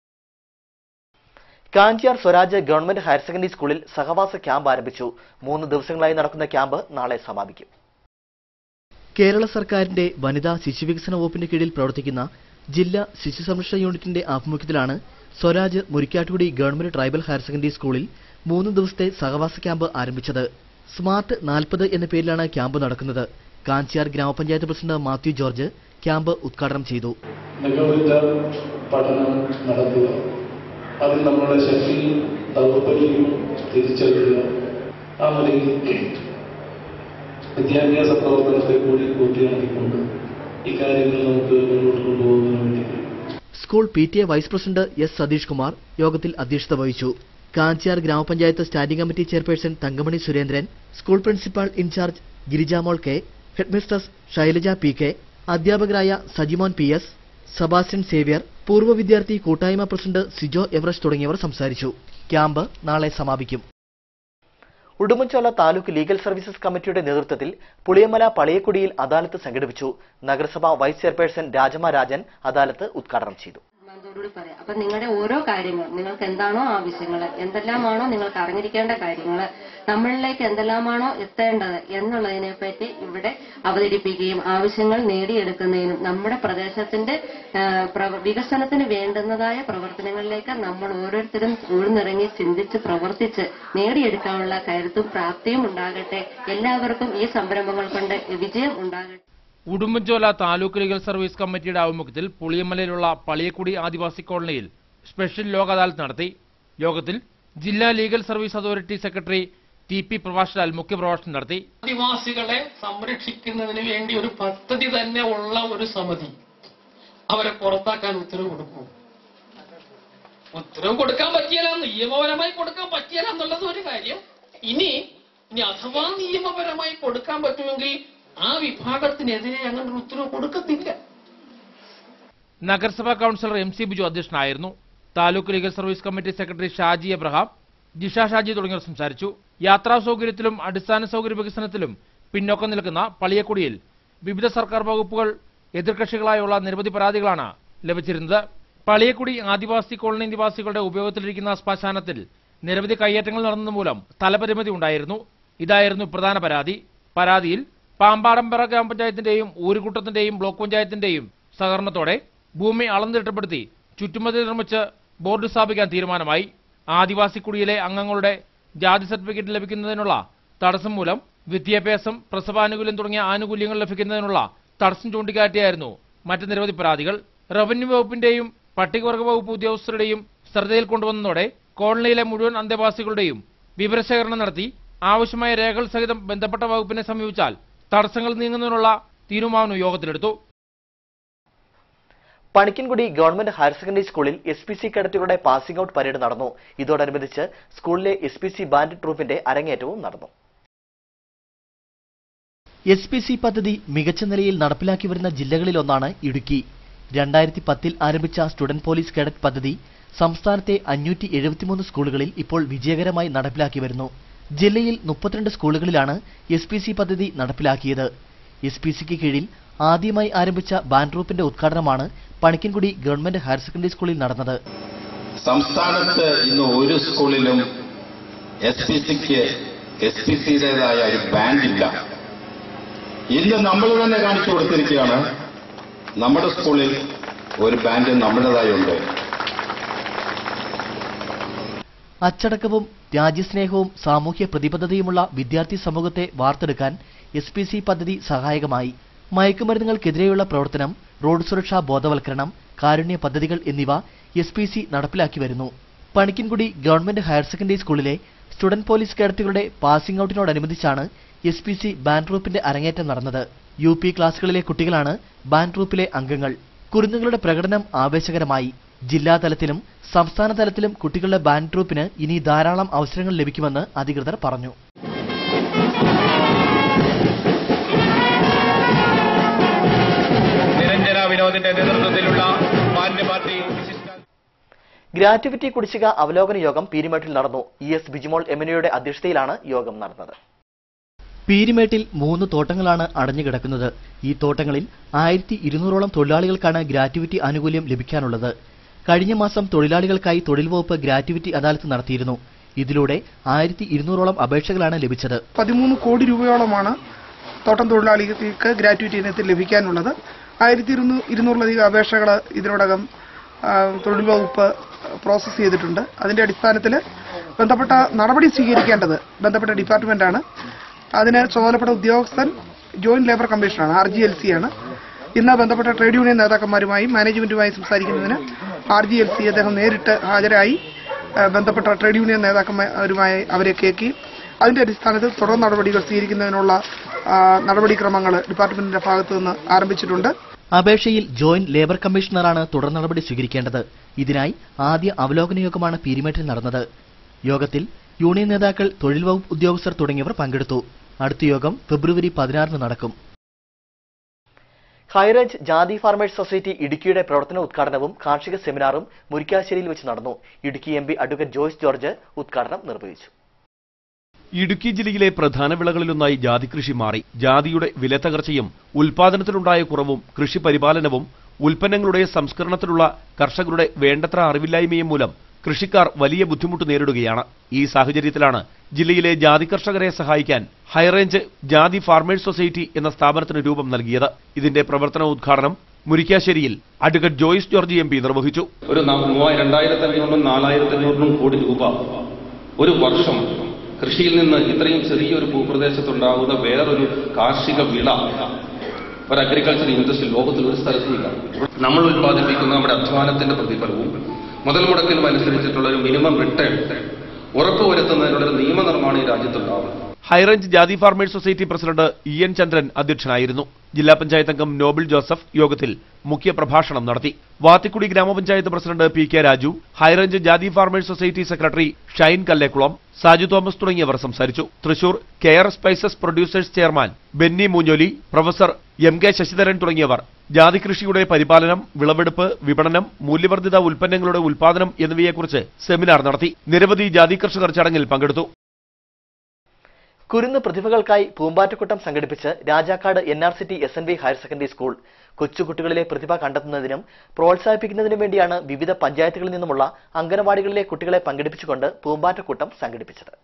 Kanchiyar Swaraj government higher secondary സ്കൂളിൽ സഹവാസ ക്യാമ്പ് ആരംഭിച്ചു. 3 ദിവസങ്ങളായി നടക്കുന്ന ക്യാമ്പ് നാളെ സമാപിക്കും. കേരള സർക്കാരിന്റെ വനിതാ ശിശുവികസന വകുപ്പിന്റെ കീഴിൽ പ്രവർത്തിക്കുന്ന ജില്ലാ ശിശു സംരക്ഷണ യൂണിറ്റിന്റെ ആഭിമുഖ്യത്തിലാണ് Swaraj Murikkattukudy government tribal higher secondary സ്കൂളിൽ 3 ദിവസത്തെ സഹവാസ ക്യാമ്പ് ആരംഭിച്ചത്. സ്മാർട്ട് 40 എന്ന പേരിലാണ് ക്യാമ്പ് നടക്കുന്നത്. കാഞ്ചിയാർ ഗ്രാമപഞ്ചായത്ത് പ്രസിഡന്റ് മാത്യു ജോർജ് ക്യാമ്പ് ഉദ്ഘാടനം ചെയ്തു. പഠനം നടത്തുക, അതിൽ നമ്മുടെ ശക്തിയും ദൗർബല്യവും തിരിച്ചറിയുക, ആ നിലയിൽ വിദ്യാഭ്യാസ പ്രവർത്തനത്തെ കൂടി കൂട്ടിയിണക്കിക്കൊണ്ട് ഇക്കാര്യങ്ങൾ നമുക്ക് മുന്നോട്ട് കൊണ്ടുപോകുന്നതിന് വേണ്ടി school PTA vice president S Satheesh Kumar യോഗത്തിൽ അധ്യക്ഷത വഹിച്ചു. കാഞ്ചിയാർ ഗ്രാമപഞ്ചായത്ത് standing committee chairperson Thankamani Surendran, school principal in charge Girijamol K, headmistress Shailaja PK, അധ്യാപകരായ സജിമോൻ PS, സെബാസ്റ്റ്യൻ സേവ്യർ, പൂർവ്വ വിദ്യാർത്ഥി കൂട്ടായ്മ പ്രസിഡന്റ് സിജോ എവറസ്റ്റ് തുടങ്ങിയവർ സംസാരിച്ചു. ക്യാമ്പ് നാളെ സമാപിക്കും. ഉടുമ്പൻചോല താലൂക്ക് ലീഗൽ സർവീസസ് കമ്മിറ്റിയുടെ നേതൃത്വത്തിൽ പുളിയമല പളിയക്കുടിയിൽ അദാലത്ത് സംഘടിപ്പിച്ചു. നഗരസഭാ വൈസ് ചെയർപേഴ്സൺ രാജമ്മ രാജൻ അദാലത്ത് ഉദ്ഘാടനം ചെയ്തു. അപ്പൊ നിങ്ങളുടെ ഓരോ കാര്യങ്ങൾ, നിങ്ങൾക്ക് എന്താണോ ആവശ്യങ്ങൾ, എന്തെല്ലാമാണോ നിങ്ങൾക്ക് അറിഞ്ഞിരിക്കേണ്ട കാര്യങ്ങൾ, നമ്മളിലേക്ക് എന്തെല്ലാമാണോ എത്തേണ്ടത് എന്നുള്ളതിനെപ്പറ്റി ഇവിടെ അവതരിപ്പിക്കുകയും ആവശ്യങ്ങൾ നേടിയെടുക്കുന്നതിനും നമ്മുടെ പ്രദേശത്തിന്റെ വികസനത്തിന് വേണ്ടുന്നതായ പ്രവർത്തനങ്ങളിലേക്ക് നമ്മൾ ഓരോരുത്തരും ഉൾന്നിറങ്ങി ചിന്തിച്ച് പ്രവർത്തിച്ച് നേടിയെടുക്കാനുള്ള കരുത്തും പ്രാപ്തിയും ഉണ്ടാകട്ടെ. എല്ലാവർക്കും ഈ സംരംഭങ്ങൾ കൊണ്ട് വിജയം ഉണ്ടാകട്ടെ. ഉടുമ്പൻചോല താലൂക്ക് ലീഗൽ സർവീസ് കമ്മിറ്റിയുടെ ആഭിമുഖ്യത്തിൽ പുളിയമലയിലുള്ള പളിയക്കുടി ആദിവാസി കോളനിയിൽ സ്പെഷ്യൽ ലോക അദാലത്ത് നടത്തി. യോഗത്തിൽ ജില്ലാ legal service authority secretary TP Prabhash മുഖ്യപ്രഭാഷണം നടത്തി. ആദിവാസികളെ സംരക്ഷിക്കുന്നതിന് വേണ്ടി ഒരു പദ്ധതി തന്നെ ഉള്ള ഒരു സമിതി അവരെ പുറത്താക്കാൻ ഉത്തരവ് കൊടുക്കും. ഉത്തരവ് കൊടുക്കാൻ പറ്റിയാല, നിയമപരമായി കൊടുക്കാൻ പറ്റിയാല എന്നുള്ളത് ഒരു കാര്യം. ഇനി അഥവാ നിയമപരമായി കൊടുക്കാൻ പറ്റുമെങ്കിൽ ആ വിഭാഗത്തിനെതിരെ അങ്ങനെ ഉത്തരവ് കൊടുക്കത്തില്ല. നഗരസഭാ കൌൺസിലർ MC ബിജു അധ്യക്ഷനായിരുന്നു. Taluk legal service committee secretary Shaji Abraham, Jisha Shaji തുടങ്ങിയവർ സംസാരിച്ചു. യാത്രാ സൗകര്യത്തിലും അടിസ്ഥാന സൗകര്യ വികസനത്തിലും പിന്നോക്കം നിൽക്കുന്ന പളിയക്കുടിയിൽ വിവിധ സർക്കാർ വകുപ്പുകൾ എതിർകക്ഷികളായുള്ള നിരവധി പരാതികളാണ് ലഭിച്ചിരുന്നത്. പളിയക്കുടി ആദിവാസി കോളനി നിവാസികളുടെ ഉപയോഗത്തിലിരിക്കുന്ന ശ്മശാനത്തിൽ നിരവധി കയ്യേറ്റങ്ങൾ നടന്നതുമൂലം സ്ഥലപരിമിതി ഉണ്ടായിരുന്നു. ഇതായിരുന്നു പ്രധാന പരാതി. പരാതിയിൽ പാമ്പാടമ്പറ ഗ്രാമപഞ്ചായത്തിന്റെയും ഊരുകൂട്ടത്തിന്റെയും ബ്ലോക്ക് പഞ്ചായത്തിന്റെയും സഹകരണത്തോടെ ഭൂമി അളന്നു തിട്ടപ്പെടുത്തി ചുറ്റുമതിൽ നിർമ്മിച്ച് ബോർഡ് സ്ഥാപിക്കാൻ തീരുമാനമായി. ആദിവാസി കുടിയിലെ അംഗങ്ങളുടെ ജാതി സർട്ടിഫിക്കറ്റ് ലഭിക്കുന്നതിനുള്ള തടസ്സം മൂലം വിദ്യാഭ്യാസം, പ്രസവാനുകൂല്യം തുടങ്ങിയ ആനുകൂല്യങ്ങൾ ലഭിക്കുന്നതിനുള്ള തടസ്സം ചൂണ്ടിക്കാട്ടിയായിരുന്നു മറ്റ് നിരവധി പരാതികൾ. റവന്യൂ വകുപ്പിന്റെയും പട്ടികവർഗ വകുപ്പ് ഉദ്യോഗസ്ഥരുടെയും ശ്രദ്ധയിൽ കൊണ്ടുവന്നതോടെ കോളനിയിലെ മുഴുവൻ അന്തേവാസികളുടെയും വിവരശേഖരണം നടത്തി ആവശ്യമായ രേഖകൾ സഹിതം ബന്ധപ്പെട്ട വകുപ്പിനെ സമീപിച്ചാൽ തടസ്സങ്ങൾ നീങ്ങുന്നതിനുള്ള തീരുമാനം യോഗത്തിലെടുത്തു. പണിക്കൻകുടി ഗവൺമെന്റ് ഹയർ സെക്കൻഡറി സ്കൂളിൽ SPC കേഡറ്റുകളുടെ പാസിംഗ് ഔട്ട് പരേഡ് നടന്നു. ഇതോടനുബന്ധിച്ച് സ്കൂളിലെ SPC ബാൻഡ് ട്രൂപ്പിന്റെ അരങ്ങേറ്റവും നടന്നു. SPC പദ്ധതി മികച്ച നിലയിൽ നടപ്പിലാക്കി വരുന്ന ജില്ലകളിലൊന്നാണ് ഇടുക്കി. 2010-ൽ ആരംഭിച്ച സ്റ്റുഡന്റ് പോലീസ് കേഡറ്റ് പദ്ധതി സംസ്ഥാനത്തെ 573 സ്കൂളുകളിൽ ഇപ്പോൾ വിജയകരമായി നടപ്പിലാക്കി വരുന്നു. ജില്ലയിൽ 32 സ്കൂളുകളിലാണ് SPC പദ്ധതി നടപ്പിലാക്കിയത്. SPCക്ക് കീഴിൽ ആദ്യമായി ആരംഭിച്ച ബാൻഡ് ട്രൂപ്പിന്റെ ഉദ്ഘാടനമാണ് പണിക്കൻകുടി ഗവൺമെന്റ് ഹയർ സെക്കൻഡറി സ്കൂളിൽ നടന്നത്. സംസ്ഥാനത്ത് ഇന്ന് ഒരു സ്കൂളിലും SPCക്ക് SPCയുടേതായ ഒരു ബാൻഡ് ഇല്ല. ഇന്ന് നമ്മൾ തന്നെ കാണിച്ചു കൊടുത്തിരിക്കുകയാണ്, നമ്മുടെ സ്കൂളിൽ ഒരു ബാൻഡ് നമ്മുടേതായുണ്ട്. അച്ചടക്കവും രാജ്യസ്നേഹവും സാമൂഹ്യ പ്രതിബദ്ധതയുമുള്ള വിദ്യാർത്ഥി സമൂഹത്തെ വാർത്തെടുക്കാൻ SPC പദ്ധതി സഹായകമായി. മയക്കുമരുന്നുകൾക്കെതിരെയുള്ള പ്രവർത്തനം, റോഡ് സുരക്ഷാ ബോധവൽക്കരണം, കാരുണ്യ പദ്ധതികൾ എന്നിവ SPC നടപ്പിലാക്കി വരുന്നു. പണിക്കൻകുടി ഗവൺമെന്റ് ഹയർ സെക്കൻഡറി സ്കൂളിലെ സ്റ്റുഡന്റ് പോലീസ് കേഡറ്റുകളുടെ പാസിംഗ് ഔട്ടിനോടനുബന്ധിച്ചാണ് SPC ബാൻഡ് ട്രൂപ്പിന്റെ അരങ്ങേറ്റം നടന്നത്. UP ക്ലാസുകളിലെ കുട്ടികളാണ് ബാൻഡ് ട്രൂപ്പിലെ അംഗങ്ങൾ. കുരുന്നുകളുടെ പ്രകടനം ആവേശകരമായി. ജില്ലാതലത്തിലും സംസ്ഥാന തലത്തിലും കുട്ടികളുടെ ബാൻഡ് ട്രൂപ്പിന് ഇനി ധാരാളം അവസരങ്ങൾ ലഭിക്കുമെന്ന് അധികൃതർ പറഞ്ഞു. നിരഞ്ജന വിനോദിന്റെ നേതൃത്വത്തിലുള്ള ബാൻഡ് പാർട്ടി ഗ്രാറ്റുവിറ്റി കുടിശ്ശിക അവലോകന യോഗം പീരിമേട്ടിൽ നടന്നു. ES ബിജിമോൾ എമിനയുടെ അധ്യക്ഷതയിലാണ് യോഗം നടന്നത്. പീരിമേട്ടിൽ 3 തോട്ടങ്ങളാണ് അടഞ്ഞുകിടക്കുന്നത്. ഈ തോട്ടങ്ങളിൽ 1200ഓളം തൊഴിലാളികൾക്കാണ് ഗ്രാറ്റുവിറ്റി ആനുകൂല്യം ലഭിക്കാനുള്ളത്. കഴിഞ്ഞ മാസം തൊഴിലാളികൾക്കായി തൊഴിൽ വകുപ്പ് ഗ്രാറ്റുവിറ്റി അദാലത്ത് നടത്തിയിരുന്നു. ഇതിലൂടെ 1200ഓളം അപേക്ഷകളാണ് ലഭിച്ചത്. 13 കോടി രൂപയോളമാണ് തോട്ടം തൊഴിലാളികൾക്ക് ഗ്രാറ്റുവിറ്റി ഇനത്തിൽ ലഭിക്കാനുള്ളത്. 1200-ലധികം അപേക്ഷകൾ ഇതിനോടകം തൊഴിൽ വകുപ്പ് പ്രോസസ് ചെയ്തിട്ടുണ്ട്. അതിന്റെ അടിസ്ഥാനത്തിൽ ബന്ധപ്പെട്ട നടപടി സ്വീകരിക്കേണ്ടത് ബന്ധപ്പെട്ട ഡിപ്പാർട്ട്മെന്റാണ്. അതിന് ചുമതലപ്പെട്ട ഉദ്യോഗസ്ഥൻ ജോയിന്റ് ലേബർ കമ്മീഷനാണ്, RGLC ആണ്. ഇന്ന് ബന്ധപ്പെട്ട ട്രേഡ് യൂണിയൻ നേതാക്കന്മാരുമായി മാനേജ്മെന്റുമായി സംസാരിക്കുന്നതിന് RGLC അദ്ദേഹം നേരിട്ട് ഹാജരായി ബന്ധപ്പെട്ട ട്രേഡ് യൂണിയൻ നേതാക്കന്മാരുമായി അവരെ കേൾക്കി അതിന്റെ അടിസ്ഥാനത്തിൽ തുടർ നടപടികൾ സ്വീകരിക്കുന്നതിനുള്ള നടപടിക്രമങ്ങൾ ഡിപ്പാർട്ട്മെന്റിന്റെ ഭാഗത്തു നിന്ന് ആരംഭിച്ചിട്ടുണ്ട്. അപേക്ഷയിൽ ജോയിന്റ് ലേബർ കമ്മീഷണറാണ് തുടർ നടപടി സ്വീകരിക്കേണ്ടത്. ഇതിനായി ആദ്യ അവലോകന യോഗമാണ് പീരിമേട്ടിൽ നടന്നത്. യോഗത്തിൽ യൂണിയൻ നേതാക്കൾ, തൊഴിൽ വകുപ്പ് ഉദ്യോഗസ്ഥർ തുടങ്ങിയവർ പങ്കെടുത്തു. അടുത്ത യോഗം ഫെബ്രുവരി 16 നടക്കും. ഹൈറേഞ്ച് ജാതി ഫാർമേഴ്സ് സൊസൈറ്റി ഇടുക്കിയുടെ പ്രവർത്തന ഉദ്ഘാടനവും കാർഷിക സെമിനാറും മുരിക്കാശ്ശേരിയിൽ വെച്ച് നടന്നു. ഇടുക്കി MP അഡ്വക്കേറ്റ് ജോയ്സ് ജോർജ് ഉദ്ഘാടനം നിർവഹിച്ചു. ഇടുക്കി ജില്ലയിലെ പ്രധാന വിളകളിലൊന്നായി ജാതി കൃഷി മാറി. ജാതിയുടെ വിലത്തകർച്ചയും ഉൽപാദനത്തിലുണ്ടായ കുറവും കൃഷി പരിപാലനവും ഉൽപ്പന്നങ്ങളുടെ സംസ്കരണത്തിലുള്ള കർഷകരുടെ വേണ്ടത്ര അറിവില്ലായ്മയും മൂലം കൃഷിക്കാർ വലിയ ബുദ്ധിമുട്ട് നേരിടുകയാണ്. ഈ സാഹചര്യത്തിലാണ് ജില്ലയിലെ ജാതി കർഷകരെ സഹായിക്കാൻ ഹൈറേഞ്ച് ജാതി ഫാർമേഴ്സ് സൊസൈറ്റി എന്ന സ്ഥാപനത്തിന് രൂപം നൽകിയത്. ഇതിന്റെ പ്രവർത്തന ഉദ്ഘാടനം മുരിക്കാശ്ശേരിയിൽ അഡ്വക്കേറ്റ് ജോയ്സ് ജോർജ് MP നിർവഹിച്ചു. ഒരു 2500-4500 കോടി രൂപ ഒരു വർഷം കൃഷിയിൽ നിന്ന് ഇത്രയും ചെറിയൊരു ഭൂപ്രദേശത്തുണ്ടാകുന്ന വേറൊരു കാർഷിക വിള, ഒരു അഗ്രികൾച്ചർ ഇൻഡസ്ട്രി ലോകത്തിൽ ഒരു സ്ഥലത്തില്ല. നമ്മൾ ഉത്പാദിപ്പിക്കുന്ന നമ്മുടെ അധ്വാനത്തിന്റെ പ്രതിഫലവും മുതൽ മുടക്കിനും അനുസരിച്ചിട്ടുള്ള ഒരു മിനിമം റിട്ടേൺ ഉറപ്പുവരുത്തുന്നതിനുള്ള ഒരു നിയമനിർമ്മാണം ഈ രാജ്യത്തുണ്ടാവും. ഹൈറേഞ്ച് ജാതി farmers society president EN Chandran അധ്യക്ഷനായിരുന്നു. ജില്ലാ പഞ്ചായത്ത് അംഗം നോബിൾ ജോസഫ് യോഗത്തിൽ മുഖ്യപ്രഭാഷണം നടത്തി. വാത്തിക്കുടി ഗ്രാമപഞ്ചായത്ത് പ്രസിഡന്റ് PK രാജു, ഹൈറേഞ്ച് ജാതി farmers society secretary Shine Kallekulam, Saju Thomas തുടങ്ങിയവർ സംസാരിച്ചു. Thrissur KR spices producers chairman Benny Moonjoli, professor MK Sasidharan തുടങ്ങിയവർ ജാതി കൃഷിയുടെ പരിപാലനം, വിളവെടുപ്പ്, വിപണനം, മൂല്യവർദ്ധിത ഉൽപ്പന്നങ്ങളുടെ ഉൽപാദനം എന്നിവയെക്കുറിച്ച് സെമിനാർ നടത്തി. നിരവധി ജാതി കർഷകർ ചടങ്ങിൽ പങ്കെടുത്തു. കുരുന്ന് പ്രതിഭകൾക്കായി പൂമ്പാറ്റക്കൂട്ടം സംഘടിപ്പിച്ച് Rajakkad NRCT SNV higher secondary school. കൊച്ചുകുട്ടികളിലെ പ്രതിഭ കണ്ടെത്തുന്നതിനും പ്രോത്സാഹിപ്പിക്കുന്നതിനും വേണ്ടിയാണ് വിവിധ പഞ്ചായത്തുകളിൽ നിന്നുമുള്ള അംഗനവാടികളിലെ കുട്ടികളെ പങ്കെടുപ്പിച്ചുകൊണ്ട് പൂമ്പാറ്റക്കൂട്ടം സംഘടിപ്പിച്ചത്.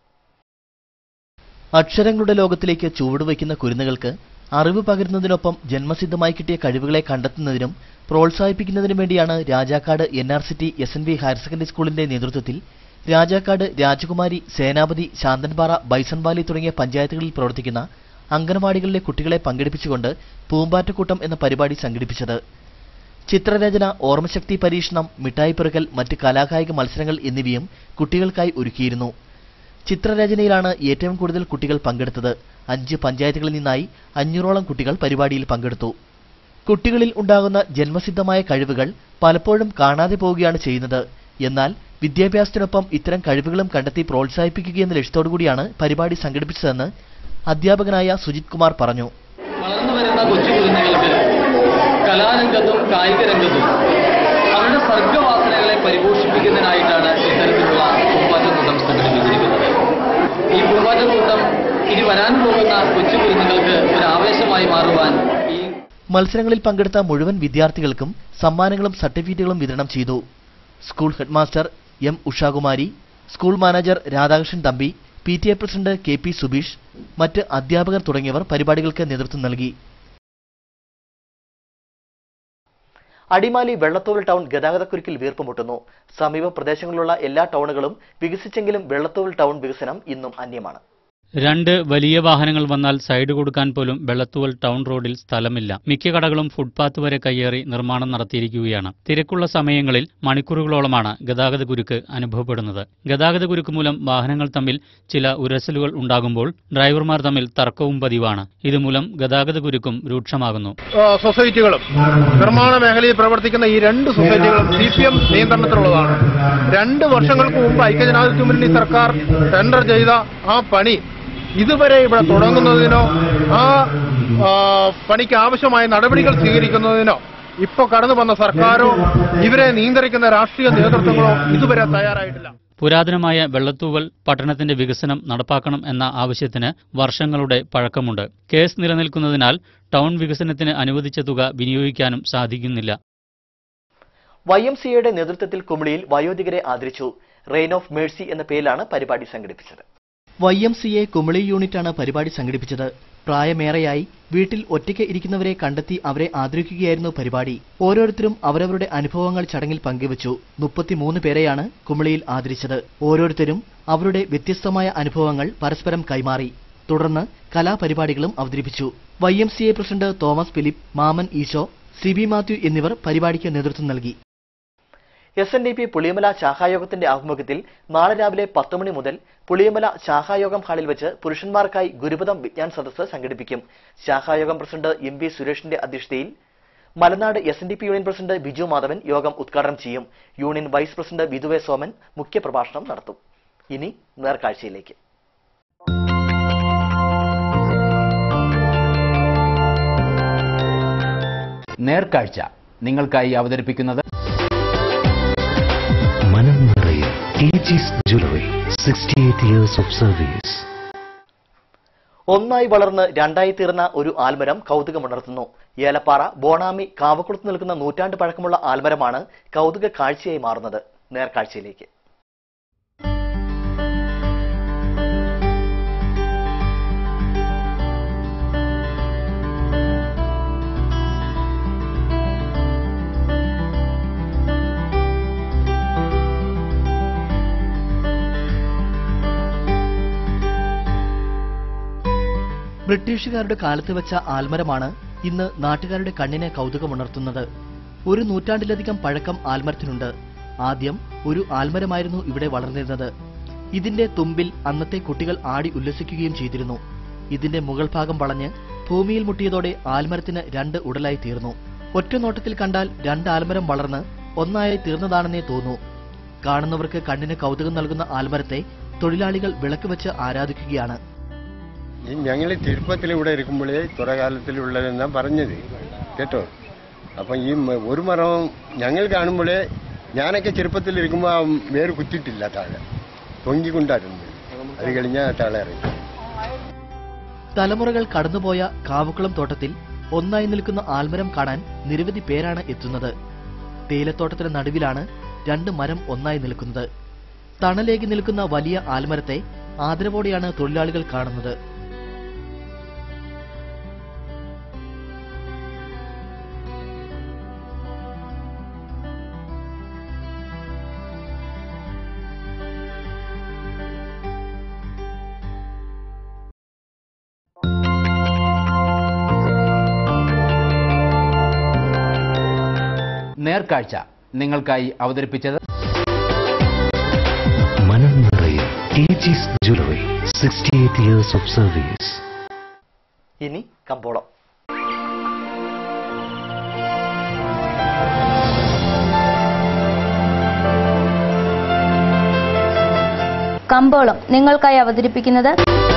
അക്ഷരങ്ങളുടെ ലോകത്തിലേക്ക് ചുവടുവയ്ക്കുന്ന കുരുന്നുകൾക്ക് അറിവ് പകരുന്നതിനൊപ്പം ജന്മസിദ്ധമായി കിട്ടിയ കഴിവുകളെ കണ്ടെത്തുന്നതിനും പ്രോത്സാഹിപ്പിക്കുന്നതിനും വേണ്ടിയാണ് Rajakkad NRCT SNV higher secondary സ്കൂളിന്റെ നേതൃത്വത്തിൽ രാജാക്കാട്, രാജകുമാരി, സേനാപതി, ശാന്തൻപാറ, ബൈസൺവാലി തുടങ്ങിയ പഞ്ചായത്തുകളിൽ പ്രവർത്തിക്കുന്ന അംഗനവാടികളിലെ കുട്ടികളെ പങ്കെടുപ്പിച്ചുകൊണ്ട് പൂമ്പാറ്റക്കൂട്ടം എന്ന പരിപാടി സംഘടിപ്പിച്ചത്. ചിത്രരചന, ഓർമ്മശക്തി പരീക്ഷണം, മിഠായി പെറുക്കൽ, മറ്റ് കലാകായിക മത്സരങ്ങൾ എന്നിവയും കുട്ടികൾക്കായി ഒരുക്കിയിരുന്നു. ചിത്രരചനയിലാണ് ഏറ്റവും കൂടുതൽ കുട്ടികൾ പങ്കെടുത്തത്. 5 പഞ്ചായത്തുകളിൽ നിന്നായി 500ഓളം കുട്ടികൾ പരിപാടിയിൽ പങ്കെടുത്തു. കുട്ടികളിൽ ഉണ്ടാകുന്ന ജന്മസിദ്ധമായ കഴിവുകൾ പലപ്പോഴും കാണാതെ പോവുകയാണ് ചെയ്യുന്നത്. എന്നാൽ വിദ്യാഭ്യാസത്തിനൊപ്പം ഇത്തരം കഴിവുകളും കണ്ടെത്തി പ്രോത്സാഹിപ്പിക്കുകയെന്ന ലക്ഷ്യത്തോടുകൂടിയാണ് പരിപാടി സംഘടിപ്പിച്ചതെന്ന് അധ്യാപകനായ സുജിത് കുമാർ പറഞ്ഞു. വളർന്നുവരുന്ന കൊച്ചു കുഞ്ഞുങ്ങൾക്ക് കലാരംഗത്തും കായിക രംഗത്തും അവരുടെ സർഗവാസനകളെ പരിപോഷിപ്പിക്കുന്നതിനായിട്ടാണ് ഇത്തരത്തിലുള്ള പൂമ്പാറ്റക്കൂട്ടം സംഘടിപ്പിച്ചിരിക്കുന്നത്. ഈ പൂമ്പാറ്റക്കൂട്ടം ഇനി വരാൻ പോകുന്ന കൊച്ചു കുഞ്ഞുങ്ങൾക്ക് ഒരു ആവേശമായി മാറുവാൻ ഈ മത്സരങ്ങളിൽ പങ്കെടുത്ത മുഴുവൻ വിദ്യാർത്ഥികൾക്കും സമ്മാനങ്ങളും സർട്ടിഫിക്കറ്റുകളും വിതരണം ചെയ്തു. School headmaster M Ushakumari, school manager Radhakrishnan Thampi, PTA president KP Subeesh, മറ്റ് അധ്യാപകർ തുടങ്ങിയവർ പരിപാടികൾക്ക് നേതൃത്വം നൽകി. അടിമാലി വെള്ളത്തോൾ ടൗൺ ഗതാഗതക്കുരുക്കിൽ വീർപ്പുമുട്ടുന്നു. സമീപ പ്രദേശങ്ങളിലുള്ള എല്ലാ ടൗണുകളും വികസിച്ചെങ്കിലും വെള്ളത്തോൾ ടൗൺ വികസനം ഇന്നും അന്യമാണ്. രണ്ട് വലിയ വാഹനങ്ങൾ വന്നാൽ സൈഡ് കൊടുക്കാൻ പോലും വെള്ളത്തൂവൽ ടൗൺ റോഡിൽ സ്ഥലമില്ല. മിക്ക കടകളും ഫുട്പാത്ത് വരെ കയ്യേറി നിർമ്മാണം നടത്തിയിരിക്കുകയാണ്. തിരക്കുള്ള സമയങ്ങളിൽ മണിക്കൂറുകളോളമാണ് ഗതാഗതക്കുരുക്ക് അനുഭവപ്പെടുന്നത്. ഗതാഗതക്കുരുക്ക് മൂലം വാഹനങ്ങൾ തമ്മിൽ ചില ഉരസലുകൾ ഉണ്ടാകുമ്പോൾ ഡ്രൈവർമാർ തമ്മിൽ തർക്കവും പതിവാണ്. ഇതുമൂലം ഗതാഗതക്കുരുക്കും രൂക്ഷമാകുന്നു. സൊസൈറ്റികളും നിർമ്മാണ മേഖലയിൽ പ്രവർത്തിക്കുന്ന ഈ രണ്ട് സൊസൈറ്റികളും CPM നിയന്ത്രണത്തിലുള്ളതാണ്. 2 വർഷങ്ങൾക്ക് മുമ്പ് ഐക്യജനാധിപത്യ മുന്നണി സർക്കാർ ടെൻഡർ ചെയ്ത ആ പണി ഇതുവരെ ഇവിടെ തുടങ്ങുന്നതിനോ ആ പണിക്ക് ആവശ്യമായ നടപടികൾ സ്വീകരിക്കുന്നതിനോ ഇപ്പോൾ കടന്നു വന്ന സർക്കാരോ ഇവരെ നിയന്ത്രിക്കുന്ന രാഷ്ട്രീയ നേതൃത്വങ്ങളോ ഇതുവരെ തയ്യാറായിട്ടില്ല. പുരാതനമായ വെള്ളത്തൂവൽ പട്ടണത്തിന്റെ വികസനം നടപ്പാക്കണം എന്ന ആവശ്യത്തിന് വർഷങ്ങളുടെ പഴക്കമുണ്ട്. കേസ് നിലനിൽക്കുന്നതിനാൽ ടൗൺ വികസനത്തിന് അനുവദിച്ച തുക വിനിയോഗിക്കാനും സാധിക്കുന്നില്ല. YMCAയുടെ നേതൃത്വത്തിൽ കുമളിയിൽ വയോധികരെ ആദരിച്ചു. റെയിൻ ഓഫ് മേഴ്സി എന്ന പേരിലാണ് പരിപാടി സംഘടിപ്പിച്ചത്. YMCA കുമളി യൂണിറ്റാണ് പരിപാടി സംഘടിപ്പിച്ചത്. പ്രായമേറെയായി വീട്ടിൽ ഒറ്റയ്ക്ക് ഇരിക്കുന്നവരെ കണ്ടെത്തി അവരെ ആദരിക്കുകയായിരുന്നു പരിപാടി. ഓരോരുത്തരും അവരവരുടെ അനുഭവങ്ങൾ ചടങ്ങിൽ പങ്കുവച്ചു. 33 പേരെയാണ് കുമളിയിൽ ആദരിച്ചത്. ഓരോരുത്തരും അവരുടെ വ്യത്യസ്തമായ അനുഭവങ്ങൾ പരസ്പരം കൈമാറി. തുടർന്ന് കലാപരിപാടികളും അവതരിപ്പിച്ചു. YMCA പ്രസിഡന്റ് തോമസ് ഫിലിപ്പ്, മാമൻ ഈശോ, CB മാത്യു എന്നിവർ പരിപാടിക്ക് നേതൃത്വം നൽകി. SNDP പുളിയമല ശാഖായോഗത്തിന്റെ ആഭിമുഖ്യത്തിൽ നാളെ രാവിലെ 10 മണി മുതൽ പുളിയമല ശാഖായോഗം ഹാളിൽ വെച്ച് പുരുഷന്മാർക്കായി ഗുരുപദം വിജ്ഞാൻ സദസ്സ് സംഘടിപ്പിക്കും. ശാഖായോഗം പ്രസിഡന്റ് MB സുരേഷിന്റെ അധ്യക്ഷതയിൽ Malanad SNDP union president Biju Madhavan യോഗം ഉദ്ഘാടനം ചെയ്യും. യൂണിയൻ വൈസ് പ്രസിഡന്റ് വിധുവെ സോമൻ മുഖ്യപ്രഭാഷണം നടത്തും. ഇനി നേർക്കാഴ്ചയിലേക്ക്. നേർക്കാഴ്ച നിങ്ങൾക്കായി അവതരിപ്പിക്കുന്നത് ഒന്നായി വളർന്ന് രണ്ടായി തീർന്ന ഒരു ആൽമരം കൗതുകമുണർത്തുന്നു. ഏലപ്പാറ ബോണാമി കാവക്കുളത്ത് നിൽക്കുന്ന നൂറ്റാണ്ട് പഴക്കമുള്ള ആൽമരമാണ് കൗതുക കാഴ്ചയായി മാറുന്നത്. നേർക്കാഴ്ചയിലേക്ക്. ബ്രിട്ടീഷുകാരുടെ കാലത്ത് വെച്ച ആൽമരമാണ് ഇന്ന് നാട്ടുകാരുടെ കണ്ണിനെ കൗതുകമുണർത്തുന്നത്. ഒരു നൂറ്റാണ്ടിലധികം പഴക്കം ആൽമരത്തിനുണ്ട്. ആദ്യം ഒരു ആൽമരമായിരുന്നു ഇവിടെ വളർന്നിരുന്നത്. ഇതിന്റെ തുമ്പിൽ അന്നത്തെ കുട്ടികൾ ആടി ഉല്ലസിക്കുകയും ചെയ്തിരുന്നു. ഇതിന്റെ മുകൾ ഭാഗം വളഞ്ഞ് ഭൂമിയിൽ മുട്ടിയതോടെ ആൽമരത്തിന് 2 ഉടലായി തീർന്നു. ഒറ്റ നോട്ടത്തിൽ കണ്ടാൽ 2 ആൽമരം വളർന്ന് ഒന്നായി തീർന്നതാണെന്നേ തോന്നൂ. കാണുന്നവർക്ക് കണ്ണിന് കൗതുകം നൽകുന്ന ആൽമരത്തെ തൊഴിലാളികൾ വിളക്ക് വെച്ച് ആരാധിക്കുകയാണ്. ഞങ്ങൾ ചെറുപ്പത്തിൽ ഇവിടെ ഇരിക്കുമ്പോഴേ തുറകാലത്തിലുള്ളതെന്നാണ് പറഞ്ഞത് കേട്ടോ. അപ്പം ഈ ഒരു മരം ഞങ്ങൾ കാണുമ്പോഴേ ഞാനൊക്കെ ചെറുപ്പത്തിൽ ഇരിക്കുമ്പോൾ വേര് കുത്തിയിട്ടില്ല, താഴെ പൊങ്ങിക്കൊണ്ടായിരുന്നു. അത് കഴിഞ്ഞാൽ താഴെ ഇറങ്ങി. തലമുറകൾ കടന്നുപോയ കാവുക്കുളം തോട്ടത്തിൽ ഒന്നായി നിൽക്കുന്ന ആൽമരം കാണാൻ നിരവധി പേരാണ് എത്തുന്നത്. തേയിലത്തോട്ടത്തിന് നടുവിലാണ് 2 മരം ഒന്നായി നിൽക്കുന്നത്. തണലേകി നിൽക്കുന്ന വലിയ ആൽമരത്തെ ആദരവോടെയാണ് തൊഴിലാളികൾ കാണുന്നത്. നേർക്കാഴ്ച നിങ്ങൾക്കായി അവതരിപ്പിച്ചത് ഇനി കമ്പോളം. കമ്പോളം നിങ്ങൾക്കായി അവതരിപ്പിക്കുന്നത്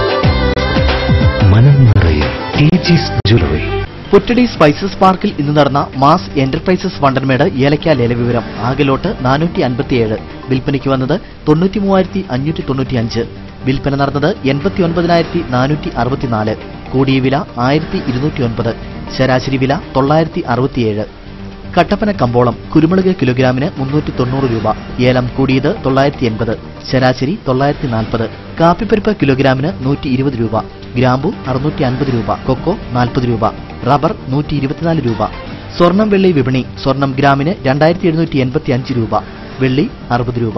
പുറ്റടി സ്പൈസസ് പാർക്കിൽ ഇന്ന് നടന്ന മാസ് എന്റർപ്രൈസസ് വണ്ടൻമേട് ഏലക്ക ലേലവിവരം. ആകെ ലോട്ട് 457. വിൽപ്പനയ്ക്ക് വന്നത് 93,595. വിൽപ്പന നടന്നത് 89,464. കൂടിയ വില 1,209. ശരാശരി വില 967. കട്ടപ്പന കമ്പോളം കുരുമുളക് കിലോഗ്രാമിന് 390 രൂപ. ഏലം കൂടിയത് 980, ശരാശരി 940. കാപ്പിപ്പരിപ്പ് കിലോഗ്രാമിന് 120 രൂപ. ഗ്രാമ്പു 650 രൂപ. കൊക്കോ 40 രൂപ. റബ്ബർ 124 രൂപ. സ്വർണം വെള്ളി വിപണി. സ്വർണം ഗ്രാമിന് 2785 രൂപ. വെള്ളി 60 രൂപ.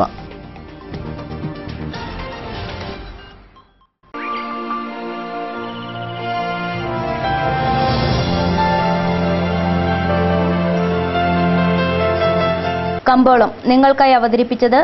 കമ്പോളം നിങ്ങൾക്കായി അവതരിപ്പിച്ചത്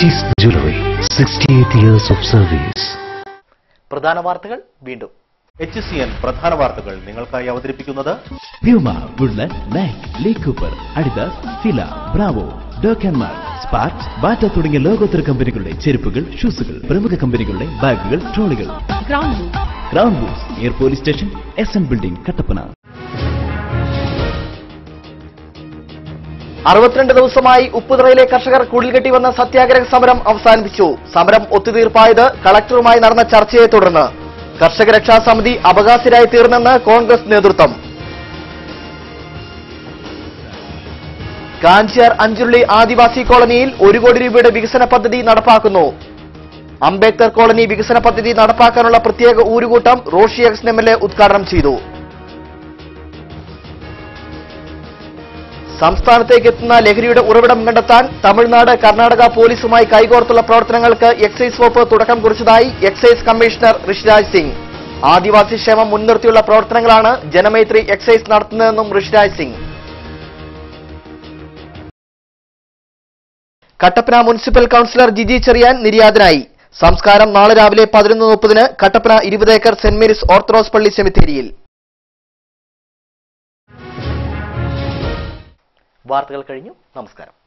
പ്രധാന വാർത്തകൾ വീണ്ടും. HCN പ്രധാന വാർത്തകൾ നിങ്ങൾക്കായി അവതരിപ്പിക്കുന്നത് Puma, Woodland, Nike, Lee Cooper, Adidas, Fila, Bravo, ഡോക്കൻമാർ, സ്പാർക്ക്, ബാറ്റ തുടങ്ങിയ ലോകോത്തര കമ്പനികളുടെ ചെരുപ്പുകൾ, ഷൂസുകൾ, പ്രമുഖ കമ്പനികളുടെ ബാഗുകൾ, ട്രോളികൾ. ക്രൗൺ ബൂസ്, air police station, SN building, Kattappana. 62 ദിവസമായി ഉപ്പുതറയിലെ കർഷകർ കുടിൽകെട്ടി വന്ന സത്യാഗ്രഹ സമരം അവസാനിപ്പിച്ചു. സമരം ഒത്തുതീർപ്പായത് കളക്ടറുമായി നടന്ന ചർച്ചയെ തുടർന്ന്. കർഷക രക്ഷാ സമിതി അപകാശരായി തീർന്നെന്ന് കോൺഗ്രസ് നേതൃത്വം. കാഞ്ചിയാർ അഞ്ചുരുളി ആദിവാസി കോളനിയിൽ 1 കോടി രൂപയുടെ വികസന പദ്ധതി നടപ്പാക്കുന്നു. അംബേദ്കർ കോളനി വികസന പദ്ധതി നടപ്പാക്കാനുള്ള പ്രത്യേക ഊരുകൂട്ടം റോഷി അഗസ്റ്റിൻ MLA ഉദ്ഘാടനം ചെയ്തു. സംസ്ഥാനത്തേക്ക് എത്തുന്ന ലഹരിയുടെ ഉറവിടം കണ്ടെത്താൻ തമിഴ്നാട്, കർണാടക പോലീസുമായി കൈകോർത്തുള്ള പ്രവർത്തനങ്ങൾക്ക് എക്സൈസ് വകുപ്പ് തുടക്കം കുറിച്ചതായി എക്സൈസ് കമ്മീഷണർ ഋഷിരാജ് സിംഗ്. ആദിവാസി ക്ഷേമം മുൻനിർത്തിയുള്ള പ്രവർത്തനങ്ങളാണ് ജനമൈത്രി എക്സൈസ് നടത്തുന്നതെന്നും ഋഷിരാജ് സിംഗ്. കട്ടപ്പന മുനിസിപ്പൽ കൌൺസിലർ ജിജി ചെറിയാൻ നിര്യാതനായി. സംസ്കാരം നാളെ രാവിലെ 11:30 Kattappana 20 acre saint Mary's Orthodox പള്ളി സെമിത്തേരിയിൽ. വാർത്തകൾ കഴിഞ്ഞു. നമസ്കാരം.